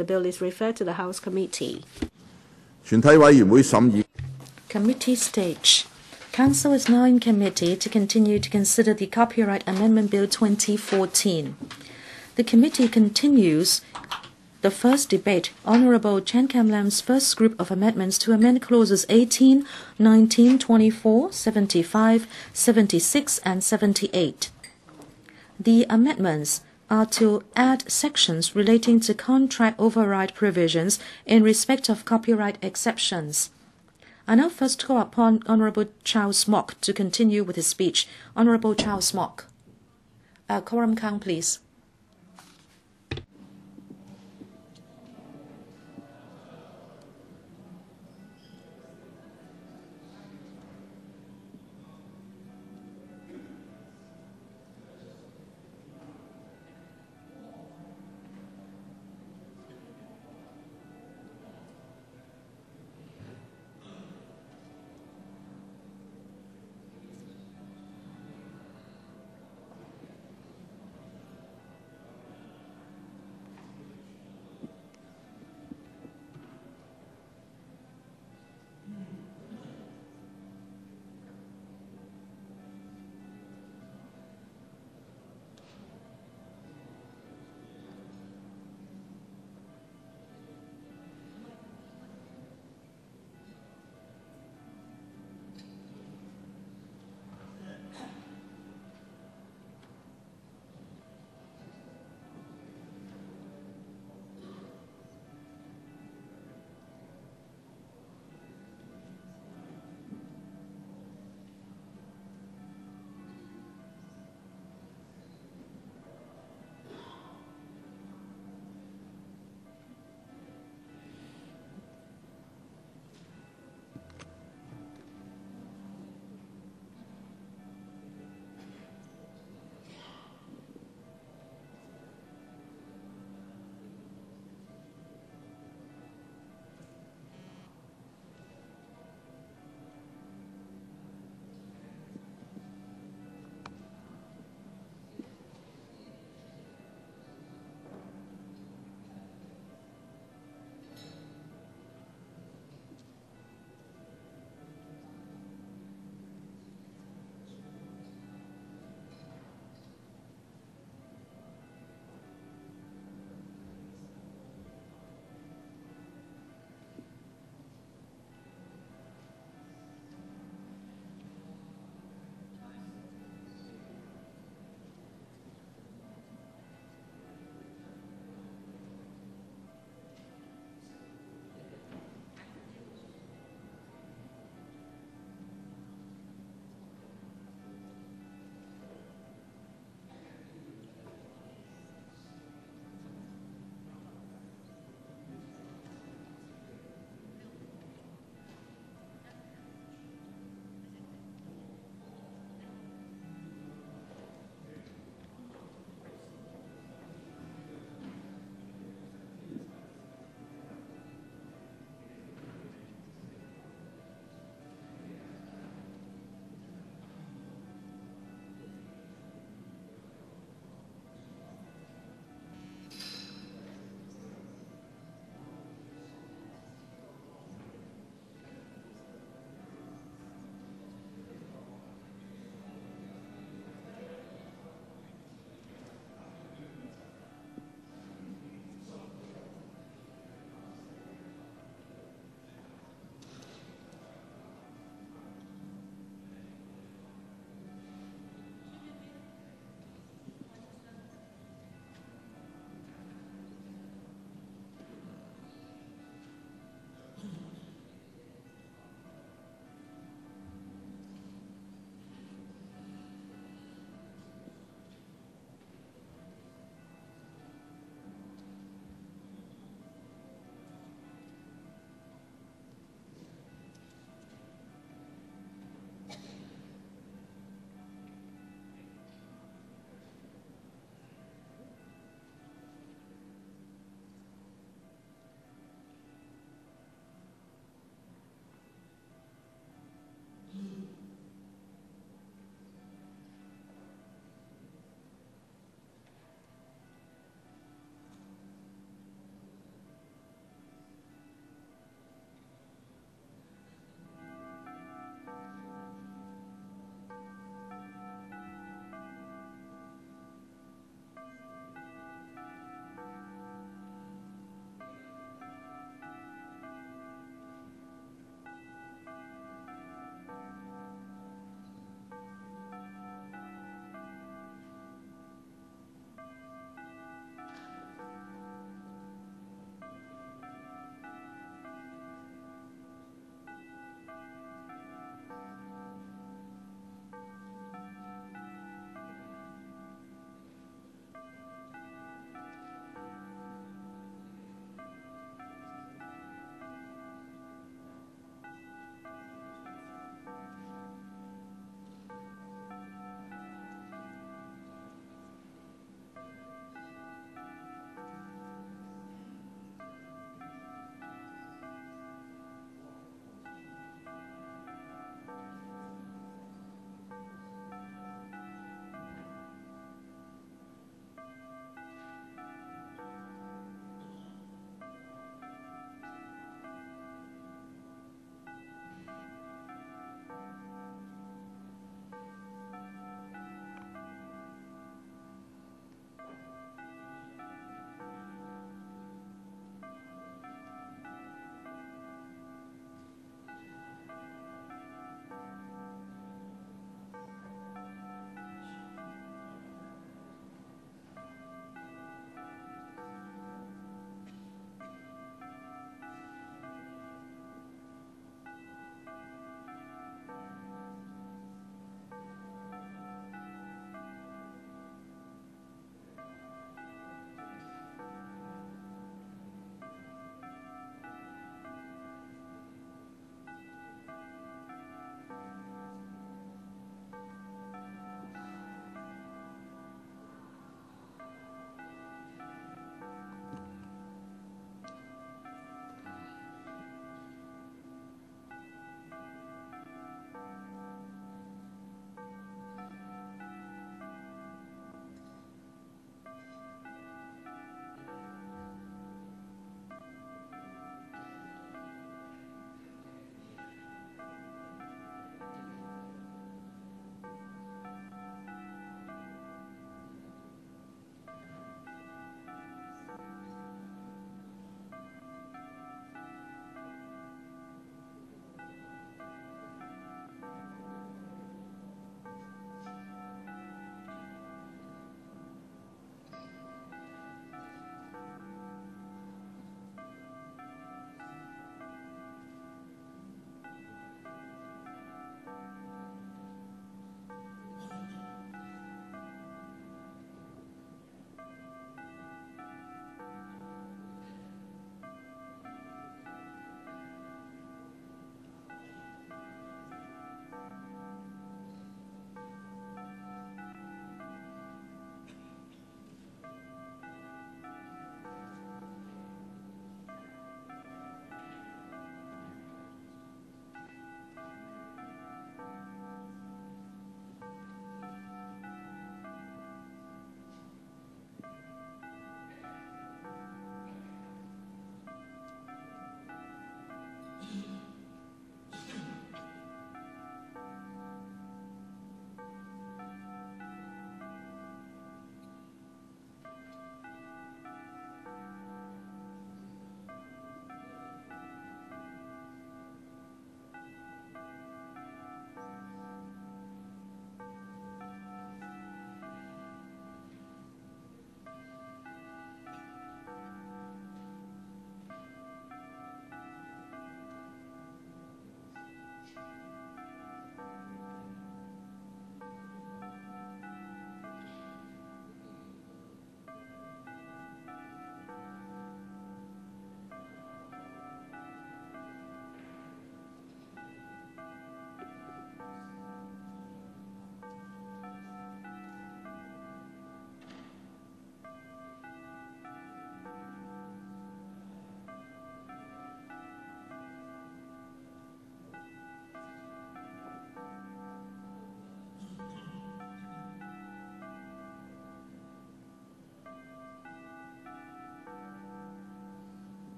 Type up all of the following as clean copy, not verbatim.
The bill is referred to the House Committee. 全體委員會審議 Committee stage. Council is now in committee to continue to consider the Copyright Amendment Bill 2014. The committee continues the first debate. Honourable Kam-lam's first group of amendments to amend clauses 18, 19, 24, 75, 76 and 78. The amendments are to add sections relating to contract override provisions in respect of copyright exceptions. I now first call upon Honourable Charles Mock to continue with his speech. Honourable Charles Mock. Quorum count, please.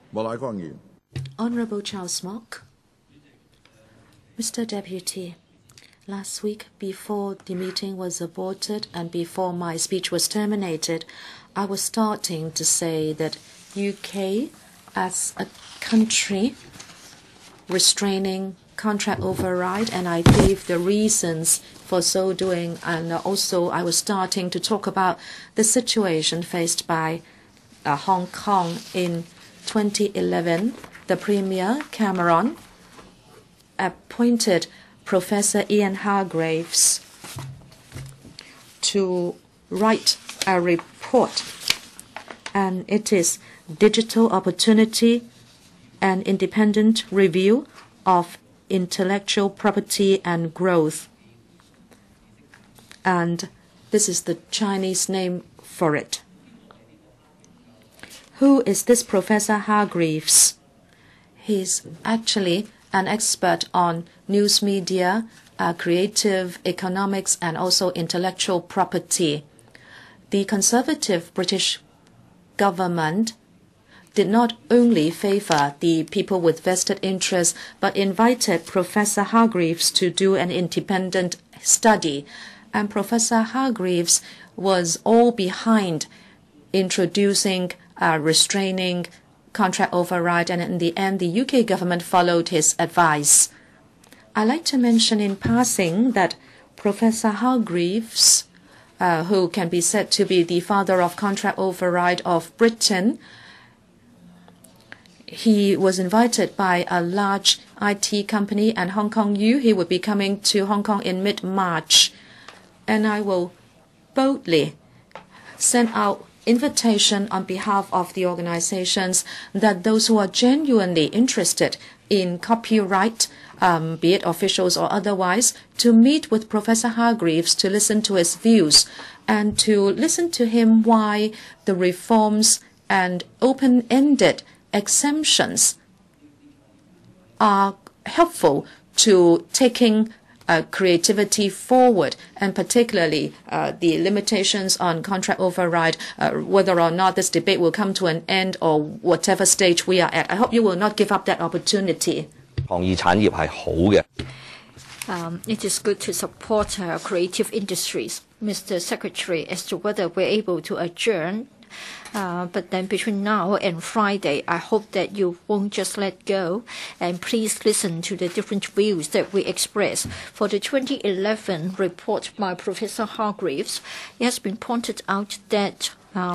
莫乃光議員。 Honorable Charles Mock. Mr. Deputy, last week, before the meeting was aborted and before my speech was terminated, I was starting to say that UK as a country restraining contract override, and I gave the reasons for so doing, and also I was starting to talk about the situation faced by Hong Kong in 2011. The Premier Cameron appointed Professor Ian Hargreaves to write a report, and it is Digital Opportunity and Independent Review of Intellectual Property and Growth. And this is the Chinese name for it. Who is this Professor Hargreaves? He's actually an expert on news media, creative economics, and also intellectual property. The conservative British government did not only favor the people with vested interests, but invited Professor Hargreaves to do an independent study. And Professor Hargreaves was all behind introducing restraining contract override, and in the end, the UK government followed his advice. I'd like to mention in passing that Professor Hargreaves, who can be said to be the father of contract override of Britain, he was invited by a large IT company and Hong Kong U. He would be coming to Hong Kong in mid-March. And I will boldly send out invitation on behalf of the organizations that those who are genuinely interested in copyright, be it officials or otherwise, to meet with Professor Hargreaves to listen to his views and to listen to him why the reforms and open-ended exemptions are helpful to taking creativity forward, and particularly the limitations on contract override, whether or not this debate will come to an end or whatever stage we are at. I hope you will not give up that opportunity. 創意產業係好嘅。 It is good to support creative industries. Mr. Secretary, as to whether we're able to adjourn, but then between now and Friday, I hope that you won't just let go, and please listen to the different views that we express. For the 2011 report by Professor Hargreaves, it has been pointed out that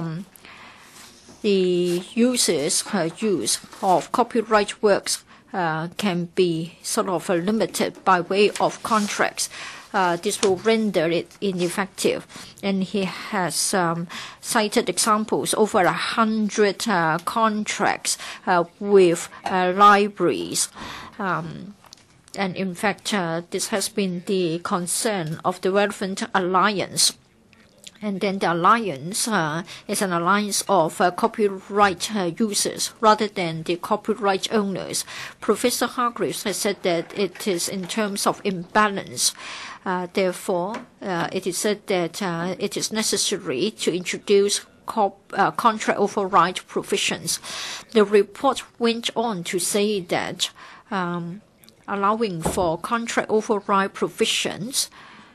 the users' use of copyright works can be sort of limited by way of contracts. This will render it ineffective. And he has cited examples, over 100 contracts with libraries. And in fact, this has been the concern of the relevant alliance. And then the alliance is an alliance of copyright users rather than the copyright owners. Professor Hargreaves has said that it is in terms of imbalance. Therefore, it is said that it is necessary to introduce contract override provisions. The report went on to say that allowing for contract override provisions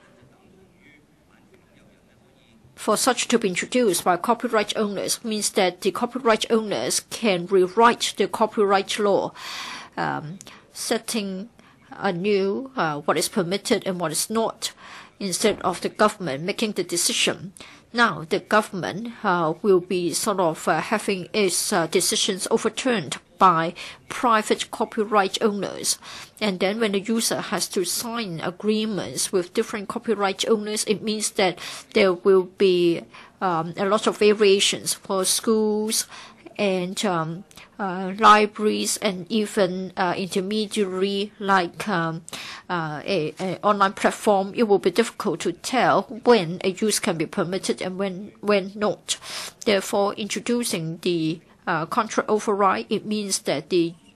for such to be introduced by copyright owners means that the copyright owners can rewrite the copyright law, setting anew what is permitted and what is not, instead of the government making the decision. Now, the government will be sort of having its decisions overturned by private copyright owners. And then when the user has to sign agreements with different copyright owners, it means that there will be a lot of variations for schools and libraries and even intermediary like an online platform. It will be difficult to tell when a use can be permitted and when not. Therefore, introducing the contract override, it means that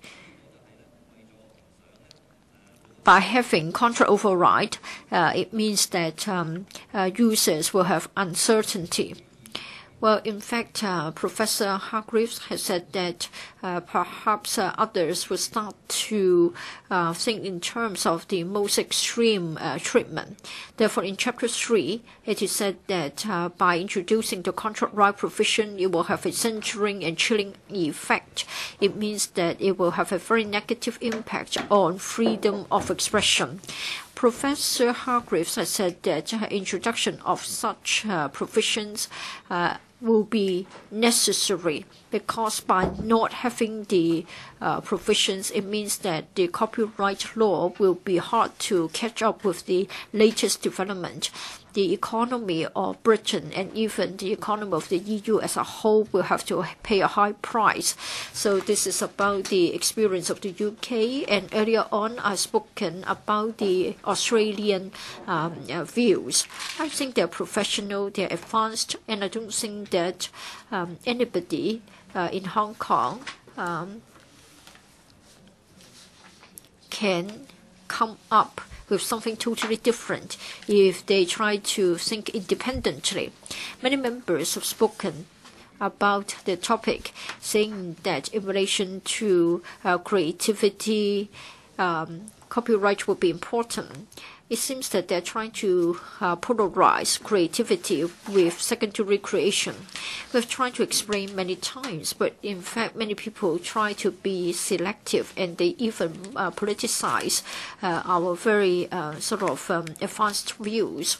by having contract override, it means that users will have uncertainty. Well, in fact, Professor Hargreaves has said that perhaps others will start to think in terms of the most extreme treatment. Therefore, in Chapter 3, it is said that by introducing the contract right provision, it will have a censoring and chilling effect. It means that it will have a very negative impact on freedom of expression. Professor Hargreaves has said that introduction of such provisions will be necessary because by not having the provisions, it means that the copyright law will be hard to catch up with the latest development. The economy of Britain and even the economy of the EU as a whole will have to pay a high price. So this is about the experience of the UK, and earlier on I've spoken about the Australian views. I think they're professional, they're advanced, and I don't think that anybody in Hong Kong can come up with something totally different if they try to think independently. Many members have spoken about the topic, saying that in relation to creativity, copyright will be important. It seems that they're trying to polarize creativity with secondary creation. We've tried to explain many times, but in fact many people try to be selective, and they even politicize our very advanced views.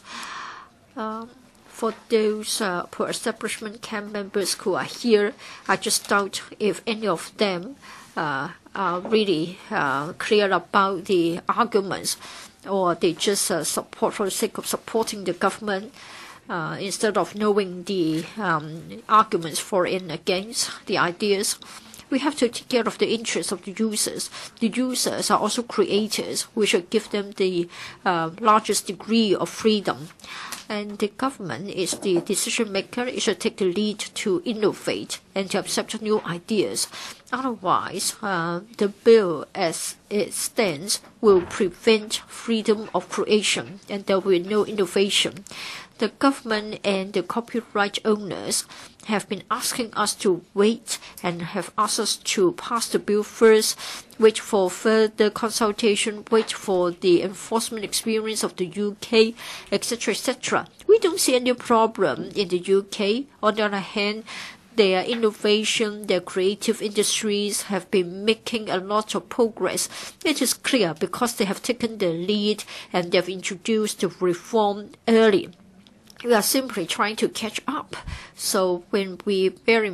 For those pro-establishment camp members who are here, I just doubt if any of them are really clear about the arguments, or they just support for the sake of supporting the government instead of knowing the arguments for and against the ideas. We have to take care of the interests of the users. The users are also creators. We should give them the largest degree of freedom. And the government is the decision maker. It should take the lead to innovate and to accept new ideas. Otherwise, the bill as it stands will prevent freedom of creation, and there will be no innovation. The government and the copyright owners have been asking us to wait and have asked us to pass the bill first, wait for further consultation, wait for the enforcement experience of the UK, etc., etc. We don't see any problem in the UK. On the other hand, their innovation, their creative industries have been making a lot of progress. It is clear because they have taken the lead and they have introduced the reform early. We are simply trying to catch up. So when we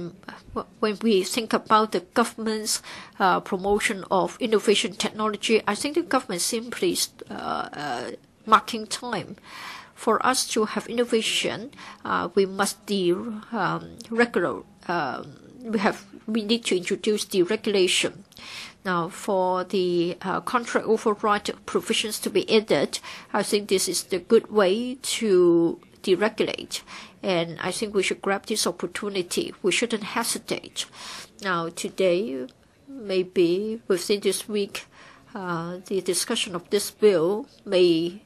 think about the government's promotion of innovation technology, I think the government simply marking time. For us to have innovation, we must regular. We need to introduce deregulation. Now, for the contract override provisions to be added, I think this is the good way to deregulate, and I think we should grab this opportunity. We shouldn't hesitate. Now, today, maybe within this week, the discussion of this bill may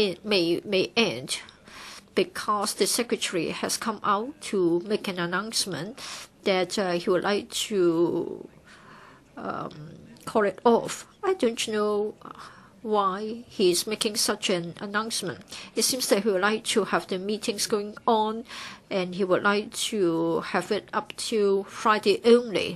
end because the Secretary has come out to make an announcement that he would like to call it off. I don't know why he is making such an announcement. It seems that he would like to have the meetings going on, and he would like to have it up to Friday only.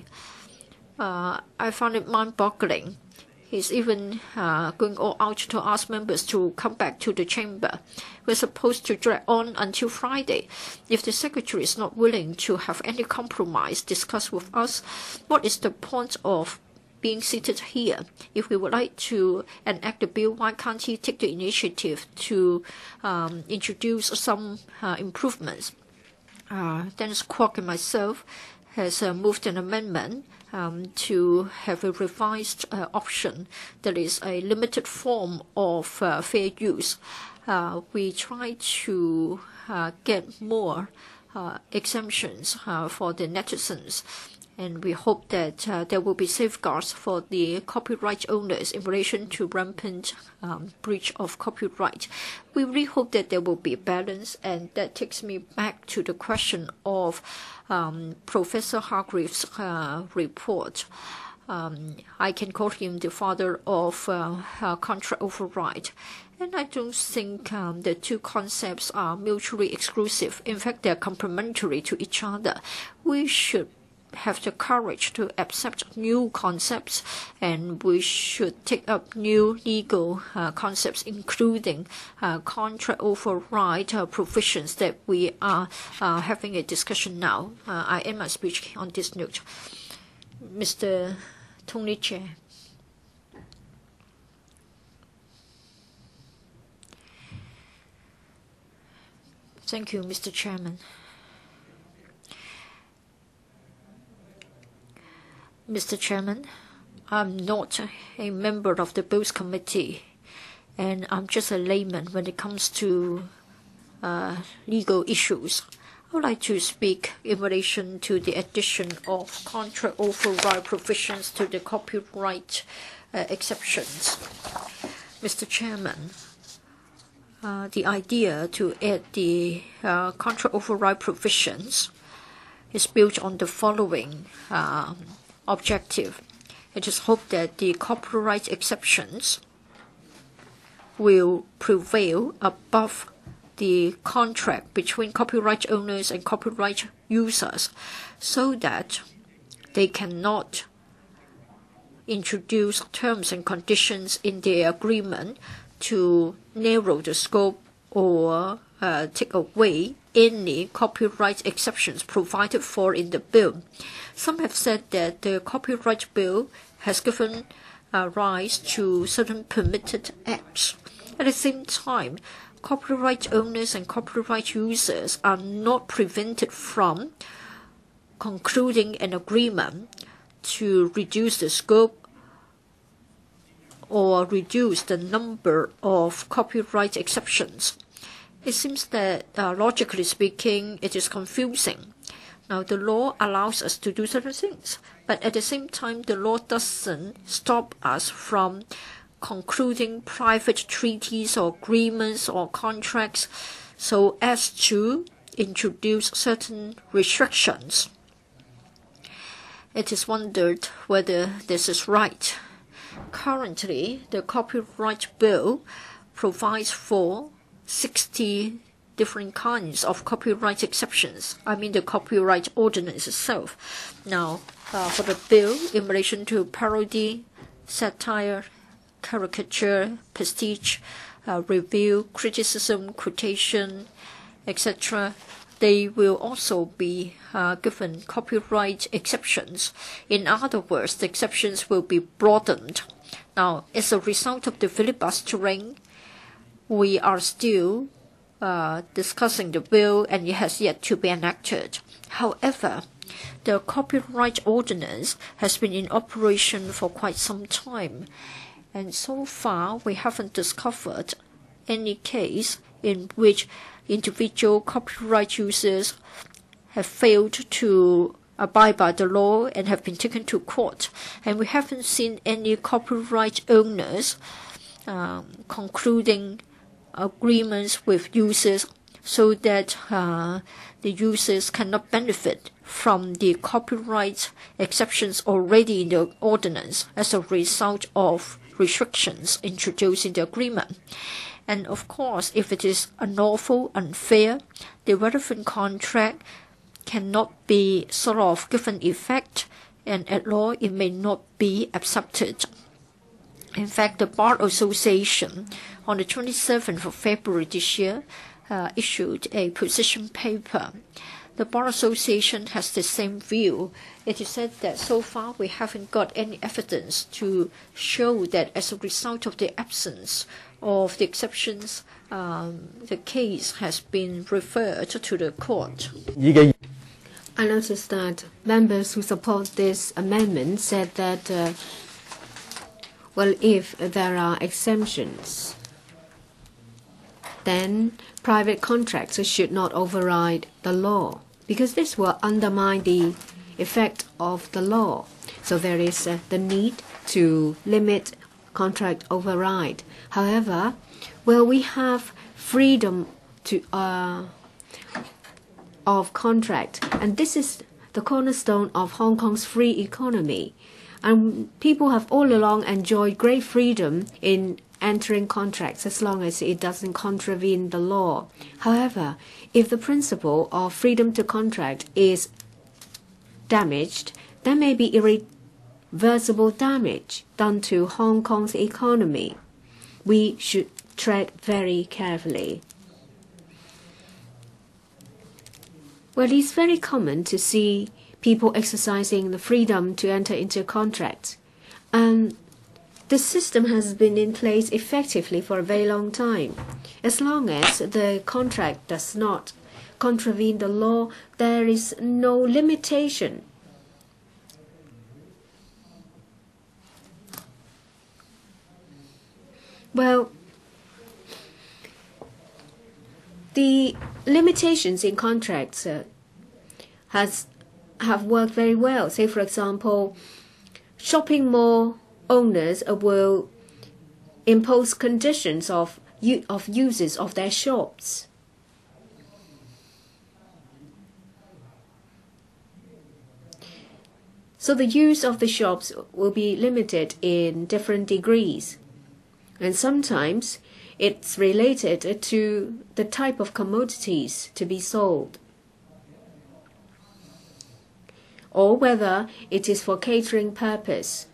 I found it mind-boggling. He's even going all out to ask members to come back to the chamber. We're supposed to drag on until Friday. If the Secretary is not willing to have any compromise discussed with us, what is the point of being seated here? If we would like to enact the bill, why can't he take the initiative to introduce some improvements? Dennis Kwok and myself has moved an amendment to have a revised option that is a limited form of fair use. We try to get more exemptions for the netizens. And we hope that there will be safeguards for the copyright owners in relation to rampant breach of copyright. We really hope that there will be a balance, and that takes me back to the question of Professor Hargreaves' report. I can call him the father of contract override. And I don't think the two concepts are mutually exclusive. In fact, they're complementary to each other. We should have the courage to accept new concepts, and we should take up new legal concepts, including contract override provisions that we are having a discussion now. I end my speech on this note. Mr. Tony Chair. Thank you, Mr. Chairman. Mr. Chairman, I'm not a member of the Bills Committee, and I'm just a layman when it comes to legal issues. I would like to speak in relation to the addition of contract override provisions to the copyright exceptions. Mr. Chairman, the idea to add the contract override provisions is built on the following objective. It is hoped that the copyright exceptions will prevail above the contract between copyright owners and copyright users, so that they cannot introduce terms and conditions in their agreement to narrow the scope or take away any copyright exceptions provided for in the bill. Some have said that the copyright bill has given rise to certain permitted acts. At the same time, copyright owners and copyright users are not prevented from concluding an agreement to reduce the scope or reduce the number of copyright exceptions. It seems that, logically speaking, it is confusing. Now, the law allows us to do certain things, but at the same time, the law doesn't stop us from concluding private treaties or agreements or contracts so as to introduce certain restrictions. It is wondered whether this is right. Currently, the copyright bill provides for 60 different kinds of copyright exceptions. I mean the copyright ordinance itself. Now, for the bill in relation to parody, satire, caricature, pastiche, review, criticism, quotation, etc., they will also be given copyright exceptions. In other words, the exceptions will be broadened. Now, as a result of the filibustering, we are still discussing the bill, and it has yet to be enacted. However, the copyright ordinance has been in operation for quite some time, and so far we haven't discovered any case in which individual copyright users have failed to abide by the law and have been taken to court. And we haven't seen any copyright owners concluding agreements with users so that the users cannot benefit from the copyright exceptions already in the ordinance as a result of restrictions introduced in the agreement. And of course, if it is unlawful, unfair, the relevant contract cannot be sort of given effect, and at law it may not be accepted. In fact, the Bar Association on the 27th of February this year issued a position paper. The Bar Association has the same view. It is said that so far we haven't got any evidence to show that as a result of the absence of the exceptions, the case has been referred to the court. I noticed that members who support this amendment said that, well, if there are exemptions, then private contracts should not override the law, because this will undermine the effect of the law. So there is the need to limit contract override. However, we have freedom to of contract, and this is the cornerstone of Hong Kong's free economy. And people have all along enjoyed great freedom in entering contracts as long as it doesn't contravene the law. However, if the principle of freedom to contract is damaged, there may be irreversible damage done to Hong Kong's economy. We should tread very carefully. Well, it's very common to see people exercising the freedom to enter into contracts. And the system has been in place effectively for a very long time. As long as the contract does not contravene the law, there is no limitation. Well, the limitations in contracts have worked very well. Say, for example, shopping mall owners will impose conditions of uses of their shops. So the use of the shops will be limited in different degrees. And sometimes it's related to the type of commodities to be sold, or whether it is for catering purpose.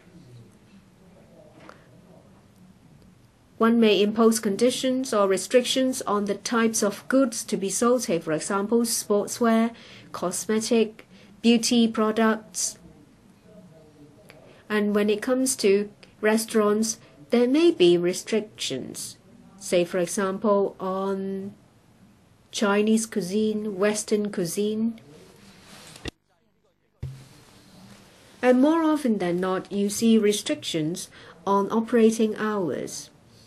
One may impose conditions or restrictions on the types of goods to be sold, say, for example, sportswear, cosmetic, beauty products. And when it comes to restaurants, there may be restrictions, say, for example, on Chinese cuisine, Western cuisine. And more often than not, you see restrictions on operating hours.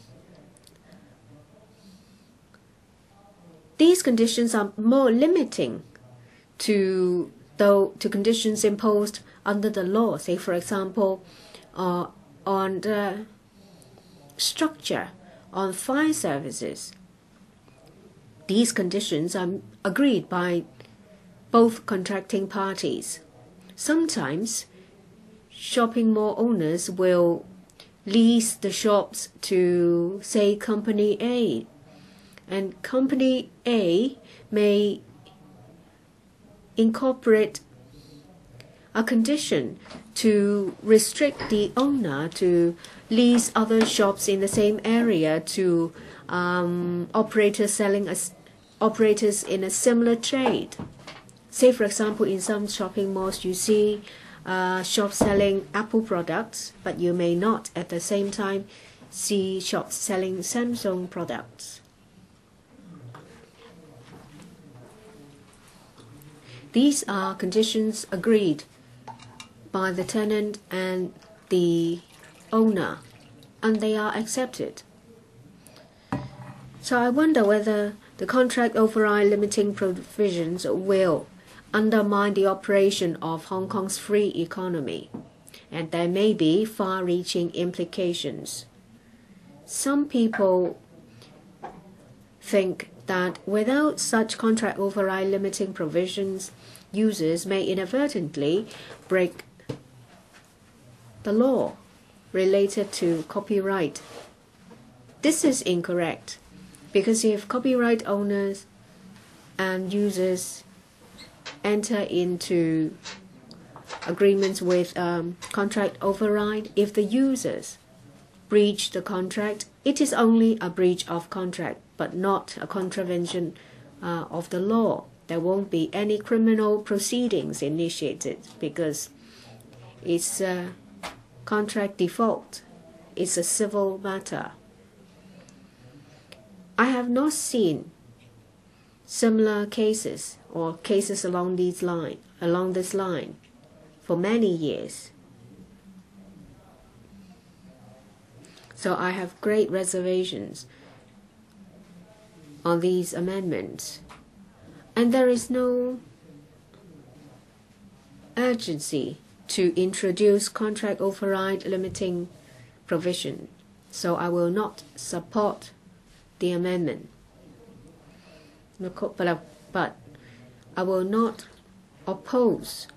These conditions are more limiting to conditions imposed under the law, say, for example, on the structure, on fire services. These conditions are agreed by both contracting parties. Sometimes shopping mall owners will lease the shops to, say, Company A, and Company A may incorporate a condition to restrict the owner to lease other shops in the same area to operators in a similar trade. Say, for example, in some shopping malls you see shops selling Apple products, but you may not at the same time see shops selling Samsung products. These are conditions agreed by the tenant and the owner, and they are accepted. So I wonder whether the contract override limiting provisions will undermine the operation of Hong Kong's free economy, and there may be far-reaching implications. Some people think that without such contract override limiting provisions, users may inadvertently break the law related to copyright. This is incorrect, because if copyright owners and users enter into agreements with contract override, if the users breach the contract, it is only a breach of contract, but not a contravention of the law. There won't be any criminal proceedings initiated because it's a contract default. It's a civil matter. I have not seen similar cases or cases along this line for many years. So I have great reservations on these amendments. And there is no urgency to introduce contract override limiting provision, so I will not support the amendment. But I will not oppose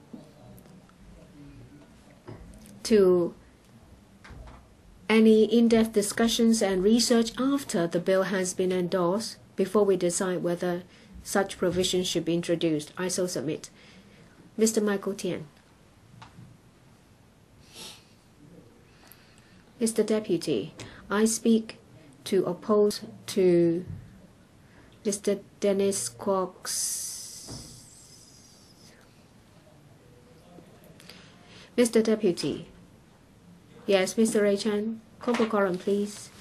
to any in-depth discussions and research after the bill has been endorsed before we decide whether such provisions should be introduced. I so submit. Mr. Michael Tian. Mr. Deputy, I speak to oppose to Mr. Dennis Kwok's. Mr. Deputy. Yes, Mr. Ray Chan. Call for quorum, please.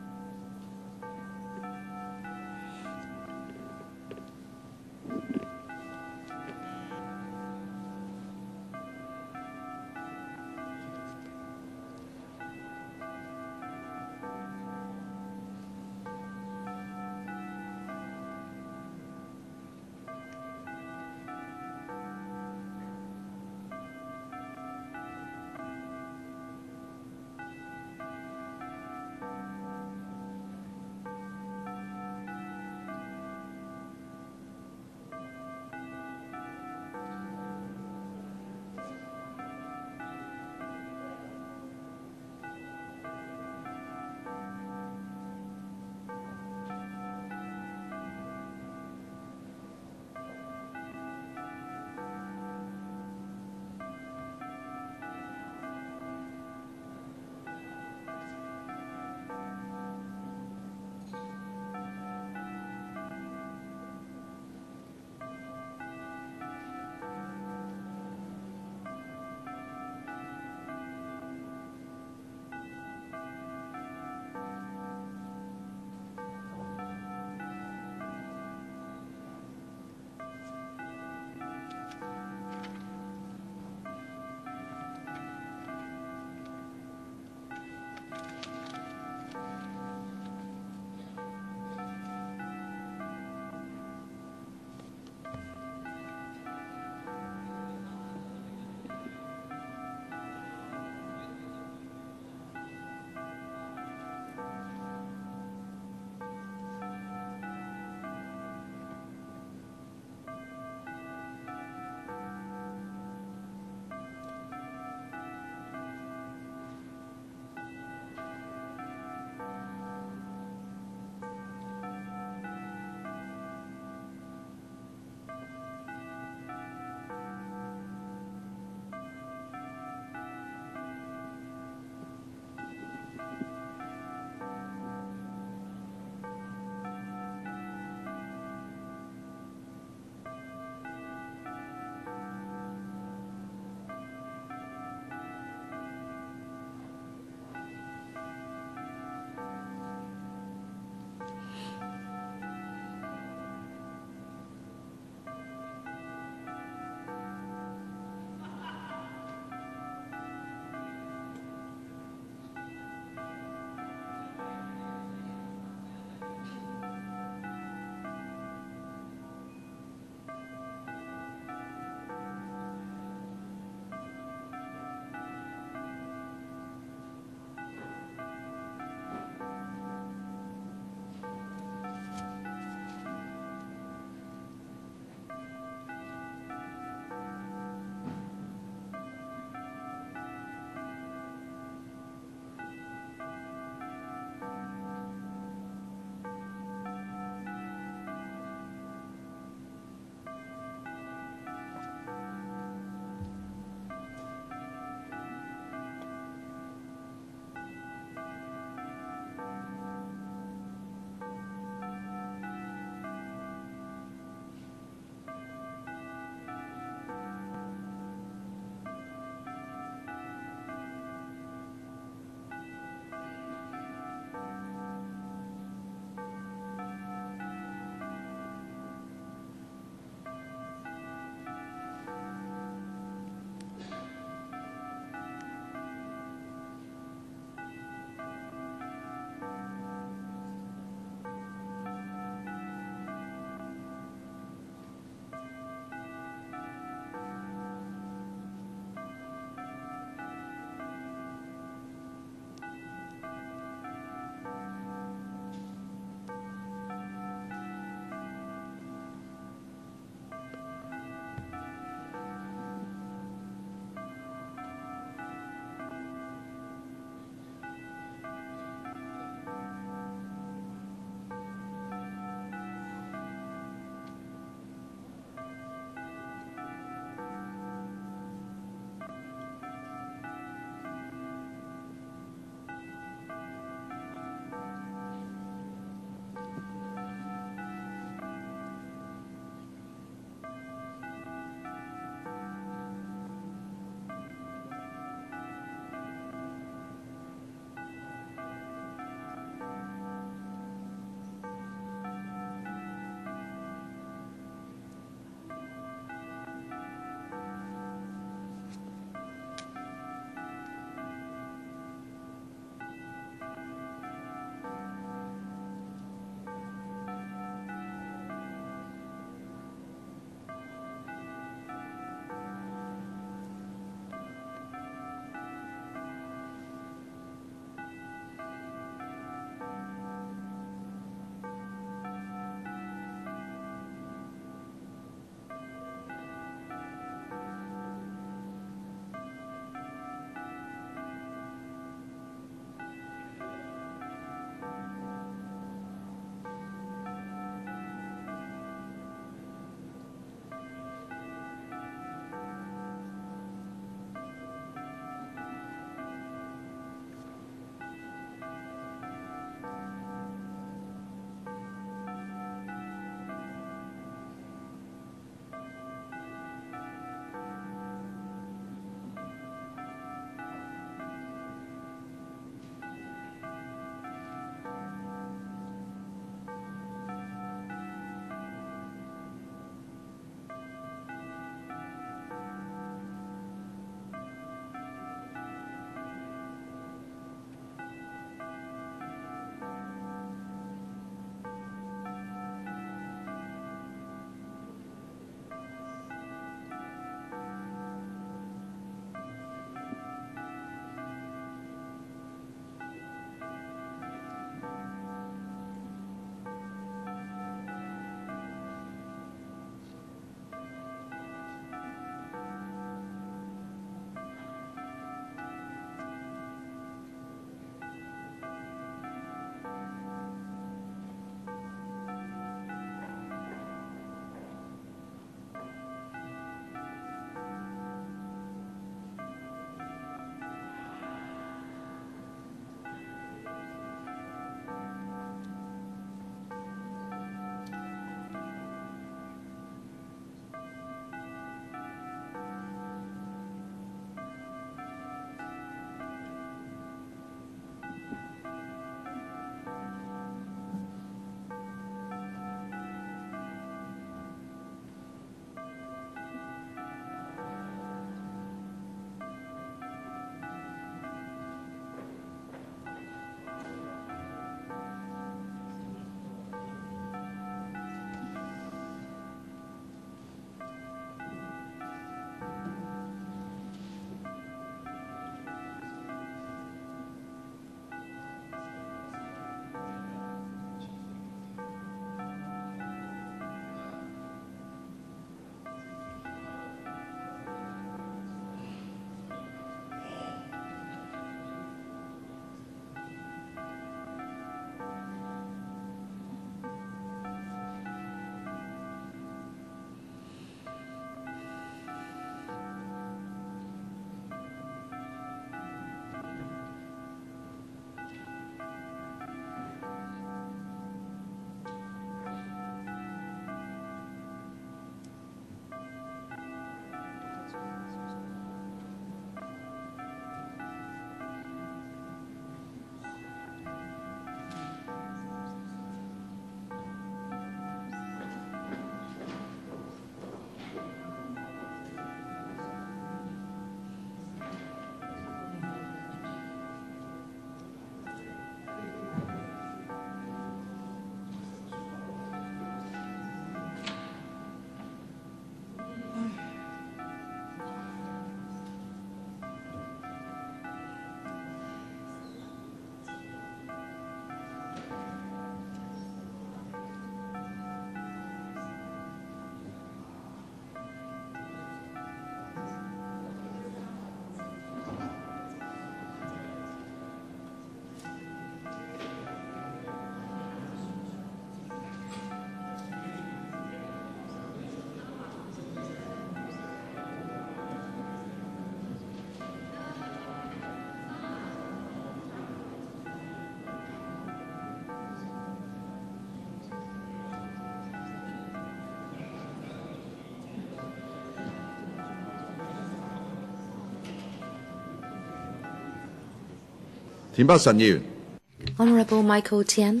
田北辰議員。 Honorable Michael Tian.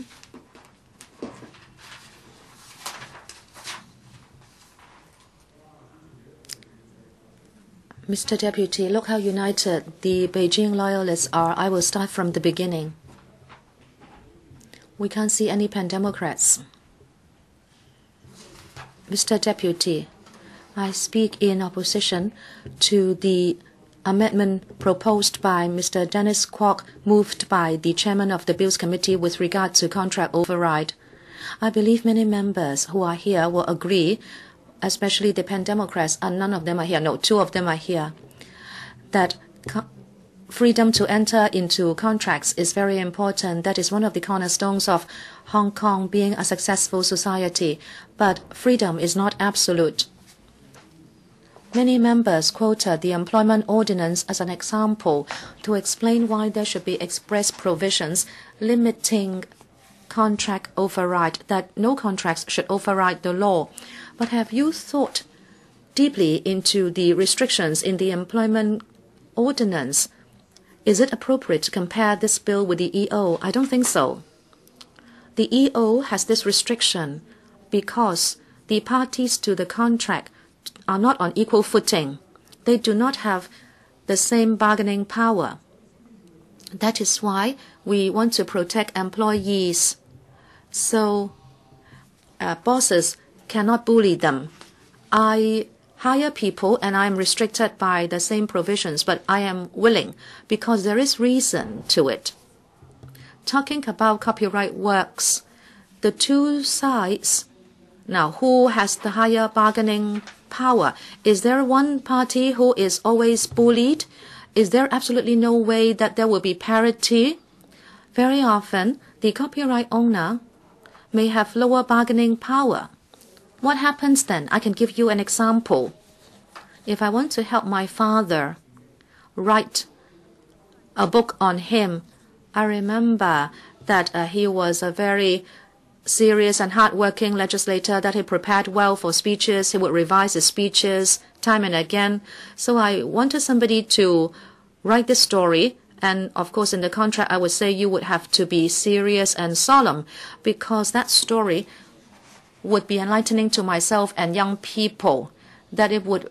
Mr. Deputy, look how united the Beijing loyalists are. I will start from the beginning. We can't see any pan-democrats. Mr. Deputy, I speak in opposition to the amendment proposed by Mr. Dennis Kwok, moved by the chairman of the Bills Committee with regard to contract override. I believe many members who are here will agree, especially the pan-democrats, and none of them are here. No, 2 of them are here, that freedom to enter into contracts is very important. That is one of the cornerstones of Hong Kong being a successful society. But freedom is not absolute. Many members quoted the employment ordinance as an example to explain why there should be express provisions limiting contract override, that no contracts should override the law. But have you thought deeply into the restrictions in the employment ordinance? Is it appropriate to compare this bill with the EO? I don't think so. The EO has this restriction because the parties to the contract are not on equal footing. They do not have the same bargaining power. That is why we want to protect employees. So bosses cannot bully them. I hire people and I am restricted by the same provisions, but I am willing because there is reason to it. Talking about copyright works, the 2 sides, now who has the higher bargaining power? Is there one party who is always bullied? Is there absolutely no way that there will be parity? Very often, the copyright owner may have lower bargaining power. What happens then? I can give you an example. If I want to help my father write a book on him, I remember that he was a very serious and hard-working legislator, that he prepared well for speeches. He would revise his speeches time and again. So I wanted somebody to write this story. And of course, in the contract, I would say you would have to be serious and solemn because that story would be enlightening to myself and young people, that it would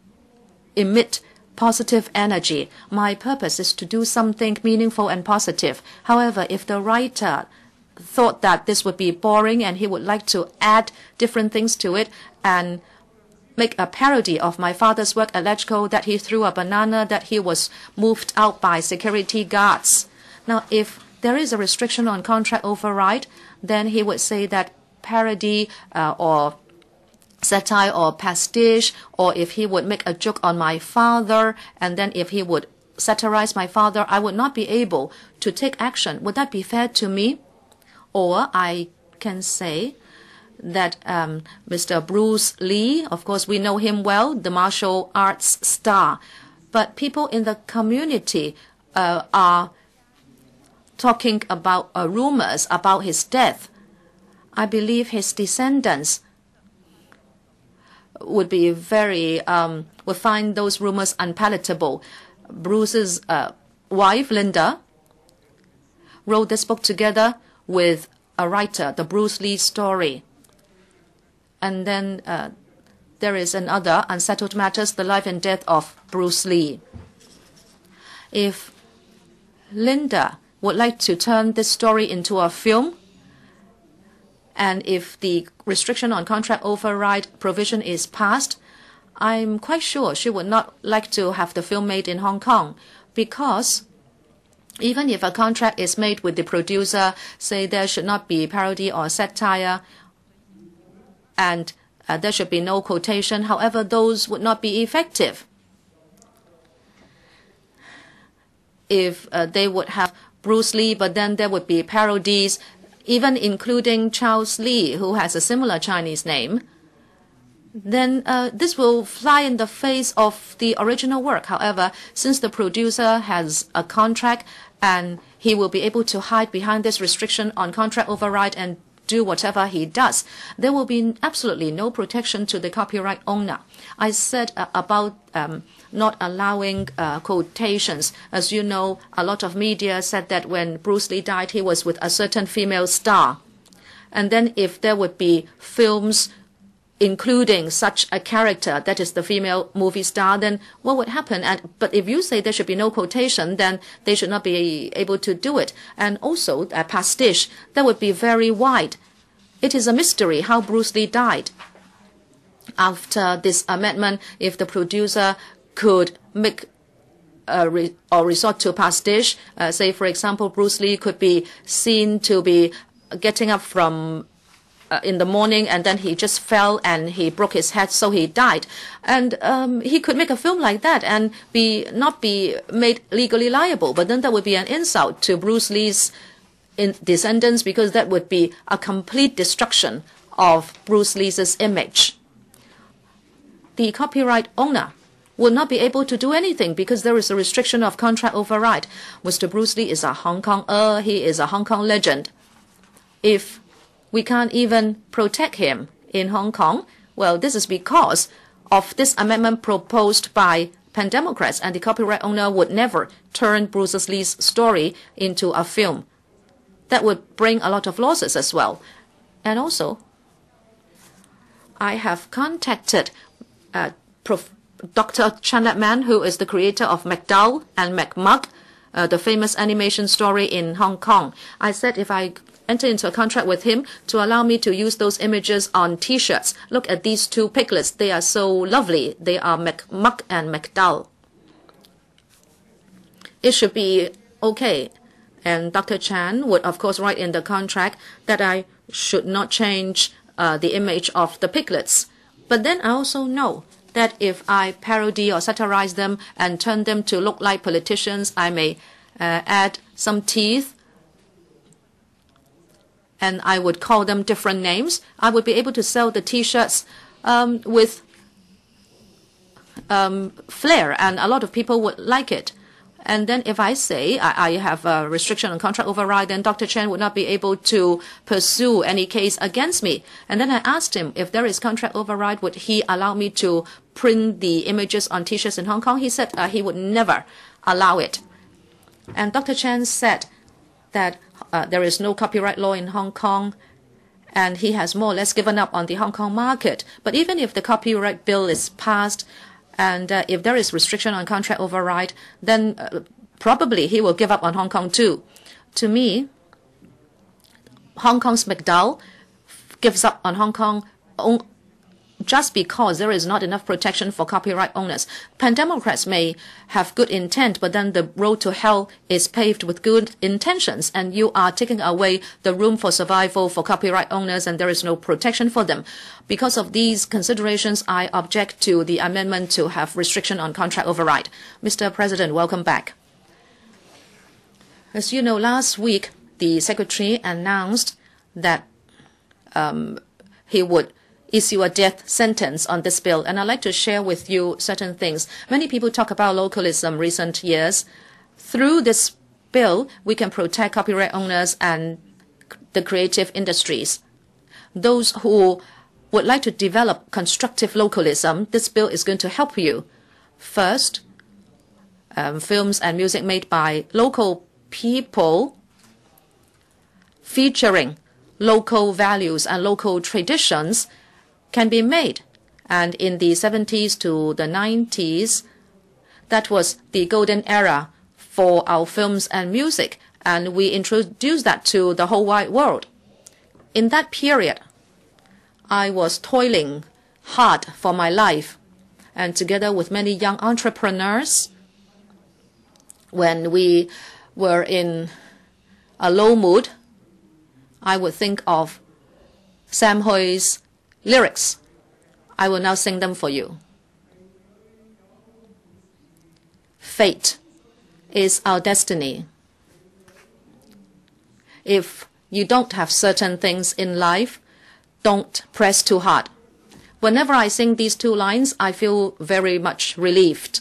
emit positive energy. My purpose is to do something meaningful and positive. However, if the writer thought that this would be boring and he would like to add different things to it and make a parody of my father's work at Legco, that he threw a banana, that he was moved out by security guards. Now, if there is a restriction on contract override, then he would say that parody or satire or pastiche, or if he would make a joke on my father, and then if he would satirize my father, I would not be able to take action. Would that be fair to me? Or I can say that Mr. Bruce Lee, of course we know him well, the martial arts star, but people in the community are talking about rumors about his death. I believe his descendants would be would find those rumors unpalatable. Bruce's wife, Linda, wrote this book together with a writer, the Bruce Lee story. And then there is another, Unsettled Matters, The Life and Death of Bruce Lee. If Linda would like to turn this story into a film, and if the restriction on contract override provision is passed, I'm quite sure she would not like to have the film made in Hong Kong, because even if a contract is made with the producer, say there should not be parody or satire, and there should be no quotation, however, those would not be effective. If they would have Bruce Lee, but then there would be parodies, even including Charles Lee, who has a similar Chinese name, then this will fly in the face of the original work. However, since the producer has a contract and he will be able to hide behind this restriction on contract override and do whatever he does. There will be absolutely no protection to the copyright owner. I said about not allowing quotations. As you know, a lot of media said that when Bruce Lee died, he was with a certain female star. And then if there would be films including such a character, that is the female movie star, then what would happen? But if you say there should be no quotation, then they should not be able to do it. And also, a pastiche, that would be very wide. It is a mystery how Bruce Lee died. After this amendment, if the producer could make or resort to pastiche, say, for example, Bruce Lee could be seen to be getting up from in the morning, and then he just fell and he broke his head, so he died. And he could make a film like that and not be made legally liable. But then that would be an insult to Bruce Lee's descendants, because that would be a complete destruction of Bruce Lee's image. The copyright owner will not be able to do anything because there is a restriction of contract override. Mr. Bruce Lee is a Hong Konger. He is a Hong Kong legend. If we can't even protect him in Hong Kong, well, this is because of this amendment proposed by Pan Democrats, and the copyright owner would never turn Bruce Lee's story into a film. That would bring a lot of losses as well. And also, I have contacted Dr. Chan-lam, who is the creator of McDowell and McMug, the famous animation story in Hong Kong. I said if I enter into a contract with him to allow me to use those images on T-shirts. Look at these two piglets. They are so lovely. They are McMug and McDowell. It should be okay. And Dr. Chan would, of course, write in the contract that I should not change the image of the piglets. But then I also know that if I parody or satirize them and turn them to look like politicians, I may add some teeth, and I would call them different names. I would be able to sell the T-shirts with flair, and a lot of people would like it. And then if I say I have a restriction on contract override, then Dr. Chen would not be able to pursue any case against me. And then I asked him if there is contract override, would he allow me to print the images on T-shirts in Hong Kong? He said he would never allow it. And Dr. Chen said that there is no copyright law in Hong Kong, and he has more or less given up on the Hong Kong market. But even if the copyright bill is passed, and if there is restriction on contract override, then probably he will give up on Hong Kong too. To me, Hong Kong's McDowell gives up on Hong Kong just because there is not enough protection for copyright owners. Pan Democrats may have good intent, but then the road to hell is paved with good intentions, and you are taking away the room for survival for copyright owners, and there is no protection for them. Because of these considerations, I object to the amendment to have restriction on contract override. Mr. President, welcome back. As you know, last week, the Secretary announced that he would issue a death sentence on this bill, and I'd like to share with you certain things. Many people talk about localism recent years. Through this bill, we can protect copyright owners and the creative industries. Those who would like to develop constructive localism, this bill is going to help you. First, films and music made by local people featuring local values and local traditions can be made. And in the 70s to the 90s, that was the golden era for our films and music, and we introduced that to the whole wide world. In that period, I was toiling hard for my life, and together with many young entrepreneurs, when we were in a low mood, I would think of Sam Hui's lyrics. I will now sing them for you. Fate is our destiny. If you don't have certain things in life, don't press too hard. Whenever I sing these two lines, I feel very much relieved.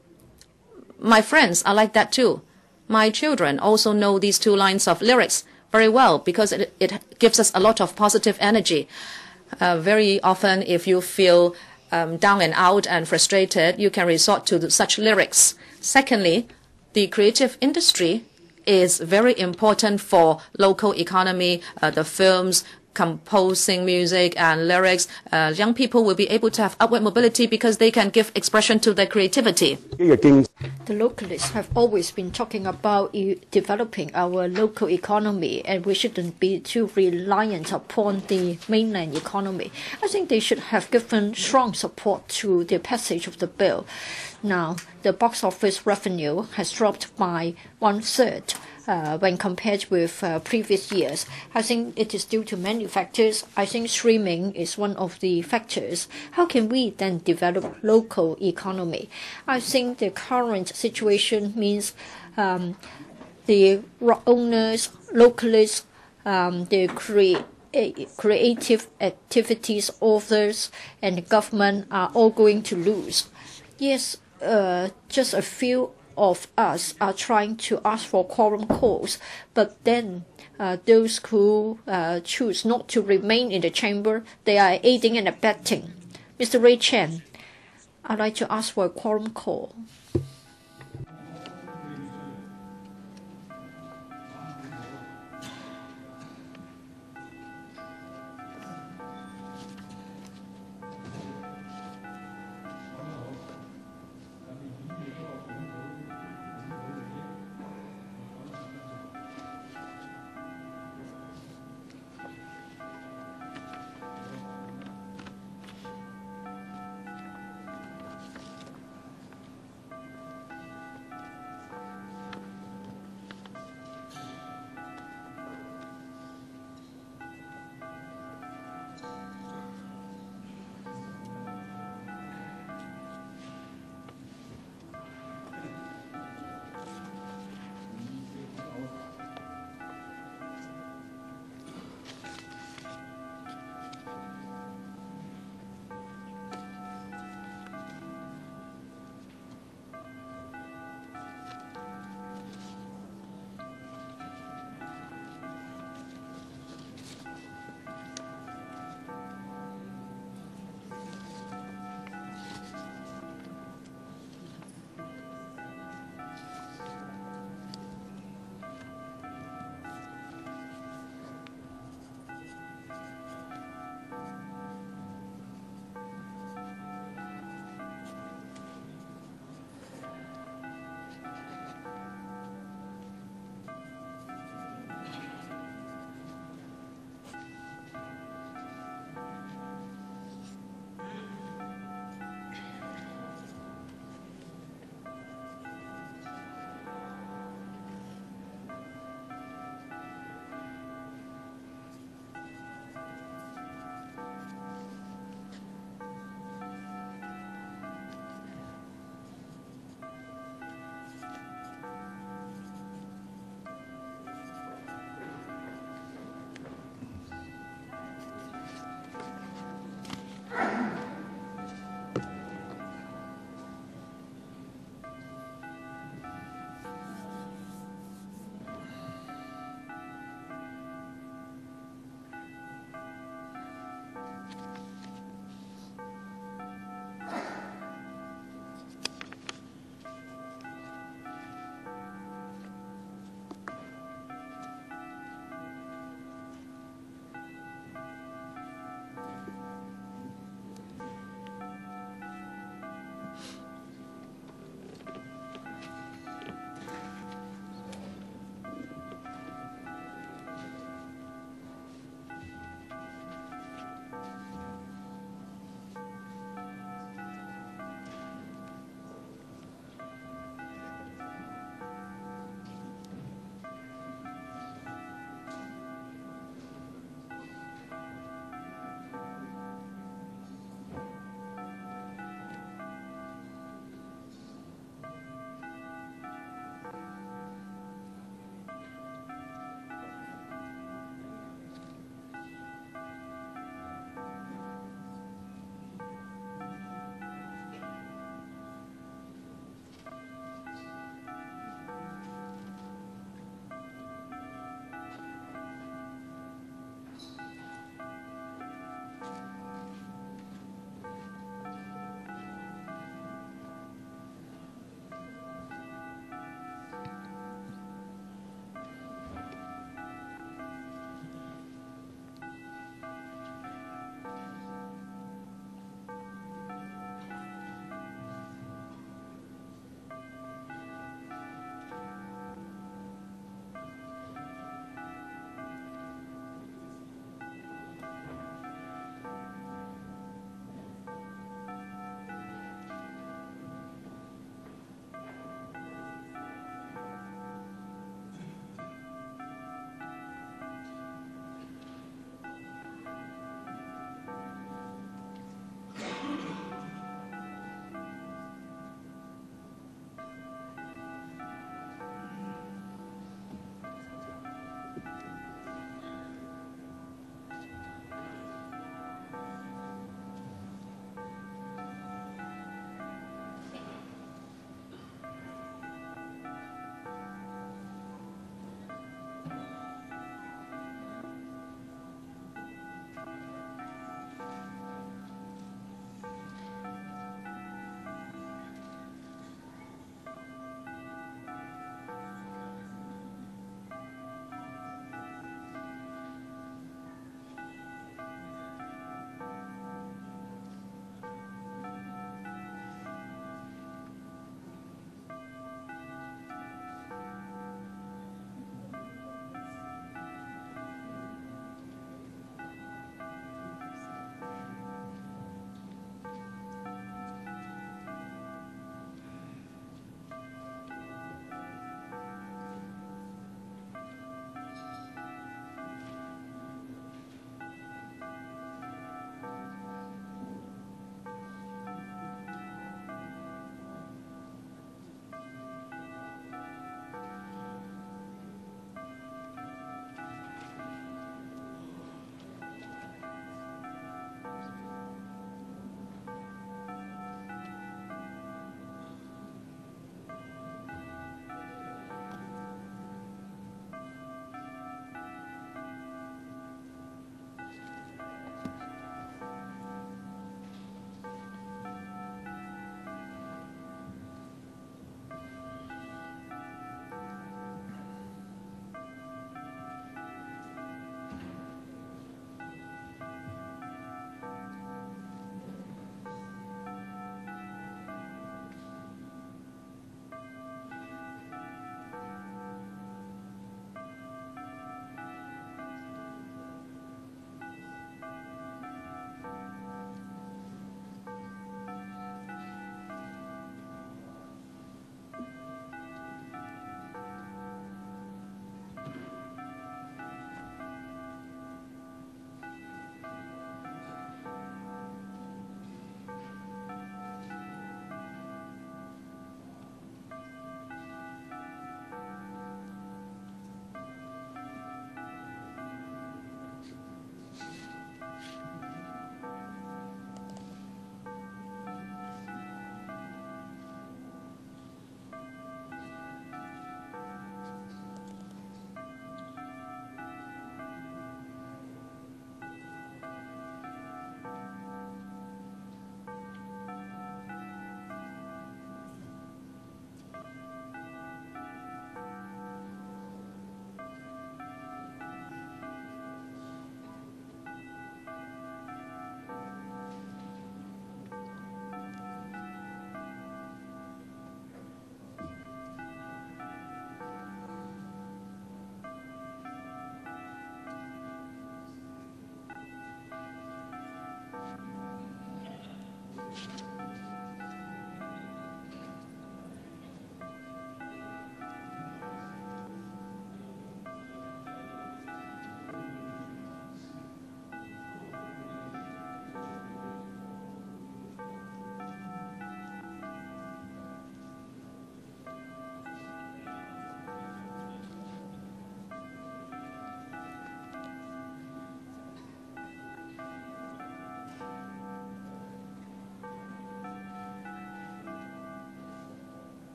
My friends are like that too. My children also know these two lines of lyrics. very well because it gives us a lot of positive energy. Very often, if you feel down and out and frustrated, you can resort to such lyrics. Secondly, the creative industry is very important for local economy, the films, composing music and lyrics. Young people will be able to have upward mobility because they can give expression to their creativity. The localists have always been talking about developing our local economy, and we shouldn't be too reliant upon the mainland economy. I think they should have given strong support to the passage of the bill. Now, the box office revenue has dropped by 1/3 when compared with previous years. I think it is due to many factors. I think streaming is one of the factors. How can we then develop local economy? I think the current situation means the owners, localists, the creative activities authors, and the government are all going to lose. Yes, just a few of us are trying to ask for quorum calls, but then those who choose not to remain in the chamber, they are aiding and abetting. Mr. Ray Chen, I'd like to ask for a quorum call.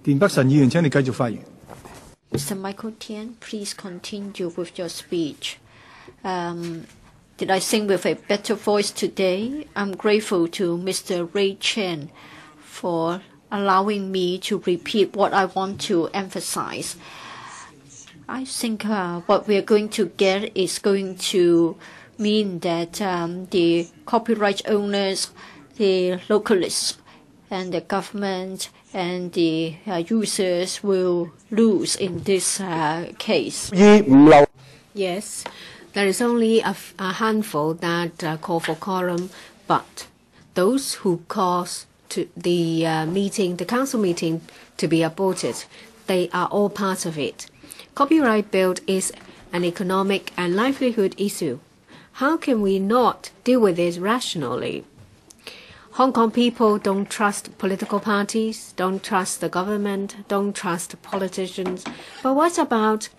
田北辰議員，請你繼續發言。 Mr. Michael Tian, please continue with your speech. Did I sing with a better voice today? I'm grateful to Mr. Ray Chen for allowing me to repeat what I want to emphasize. I think what we are going to get is going to mean that the copyright owners, the localists, and the government and the users will lose in this case. Yes, there is only a handful that call for quorum, but those who cause to the council meeting to be aborted, they are all part of it. Copyright bill is an economic and livelihood issue. How can we not deal with it rationally? Hong Kong people don't trust political parties, don't trust the government, don't trust politicians. But what about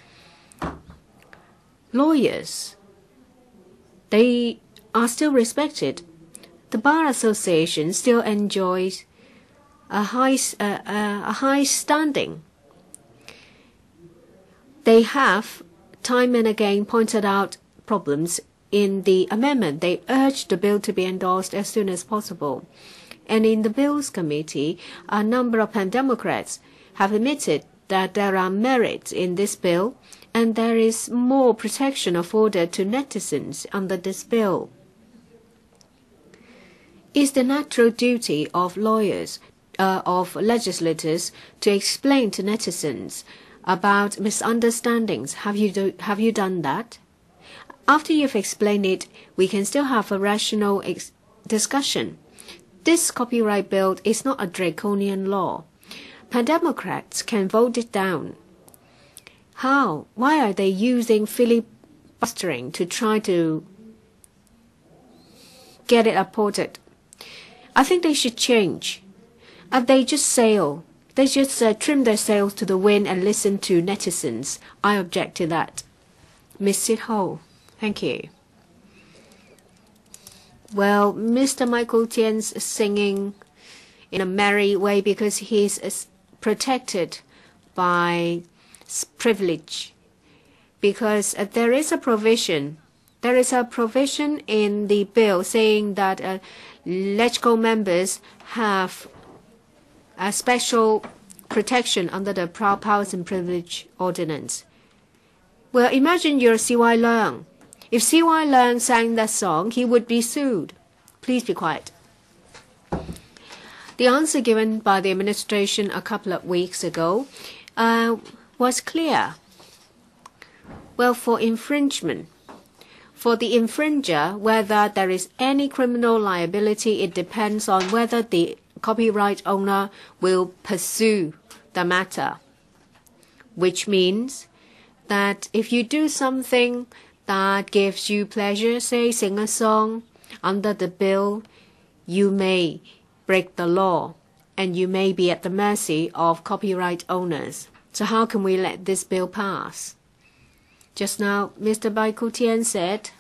lawyers? They are still respected. The Bar Association still enjoys a high standing. They have time and again pointed out problems in the amendment. They urged the bill to be endorsed as soon as possible. And in the Bills Committee, a number of Democrats have admitted that there are merits in this bill and there is more protection afforded to netizens under this bill. It's the natural duty of lawyers, of legislators, to explain to netizens about misunderstandings. Have you done that? After you've explained it, we can still have a rational discussion. This copyright bill is not a draconian law. Pan-Democrats can vote it down. How? Why are they using filibustering to try to get it aborted? I think they should change. They just sail. They just trim their sails to the wind and listen to netizens. I object to that. Ms. Sit Ho. Thank you. Well, Mr. Michael Tian's singing in a merry way because he's protected by privilege. Because there is a provision in the bill saying that LegCo members have a special protection under the Powers and Privilege Ordinance. Well, imagine you're C.Y. Leung. If C.Y. Leung sang that song, he would be sued. Please be quiet. The answer given by the administration a couple of weeks ago was clear. Well, for infringement, for the infringer, whether there is any criminal liability, it depends on whether the copyright owner will pursue the matter, which means that if you do something that gives you pleasure, say sing a song under the bill, you may break the law and you may be at the mercy of copyright owners. So how can we let this bill pass? Just now, Mr. Michael Tian said,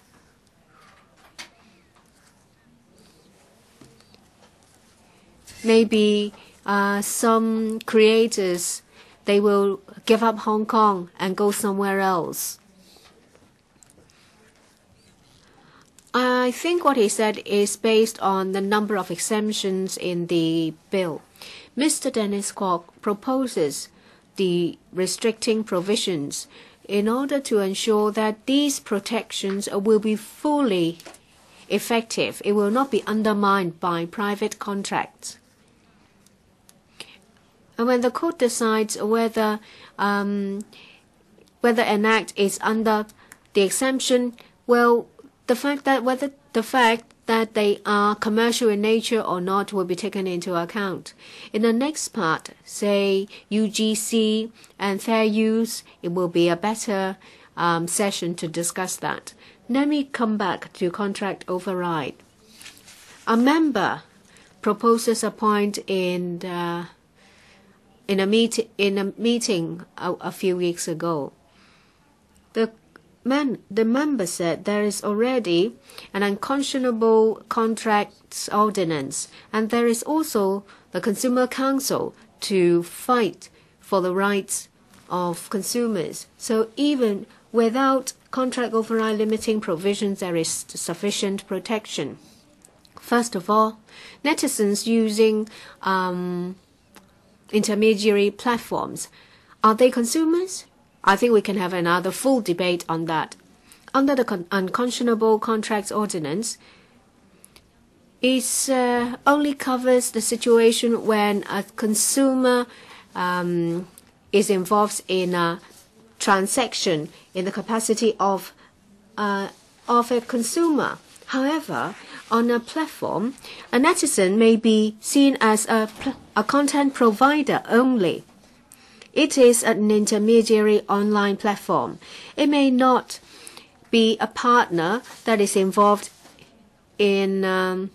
maybe some creators, they will give up Hong Kong and go somewhere else. I think what he said is based on the number of exemptions in the bill. Mr. Dennis Kwok proposes the restricting provisions in order to ensure that these protections will be fully effective. It will not be undermined by private contracts. And when the court decides whether an act is under the exemption, well, the fact that they are commercial in nature or not will be taken into account. In the next part, say UGC and fair use, it will be a better session to discuss that. Let me come back to contract override. A member proposes a point in a meeting a few weeks ago. The member said there is already an unconscionable contracts ordinance, and there is also the Consumer Council to fight for the rights of consumers. So even without contract override limiting provisions, there is sufficient protection. First of all, netizens using intermediary platforms, are they consumers? I think we can have another full debate on that. Under the Unconscionable Contracts Ordinance, it only covers the situation when a consumer is involved in a transaction in the capacity of a consumer. However, on a platform, a netizen may be seen as a content provider only. It is an intermediary online platform. It may not be a partner that is involved in a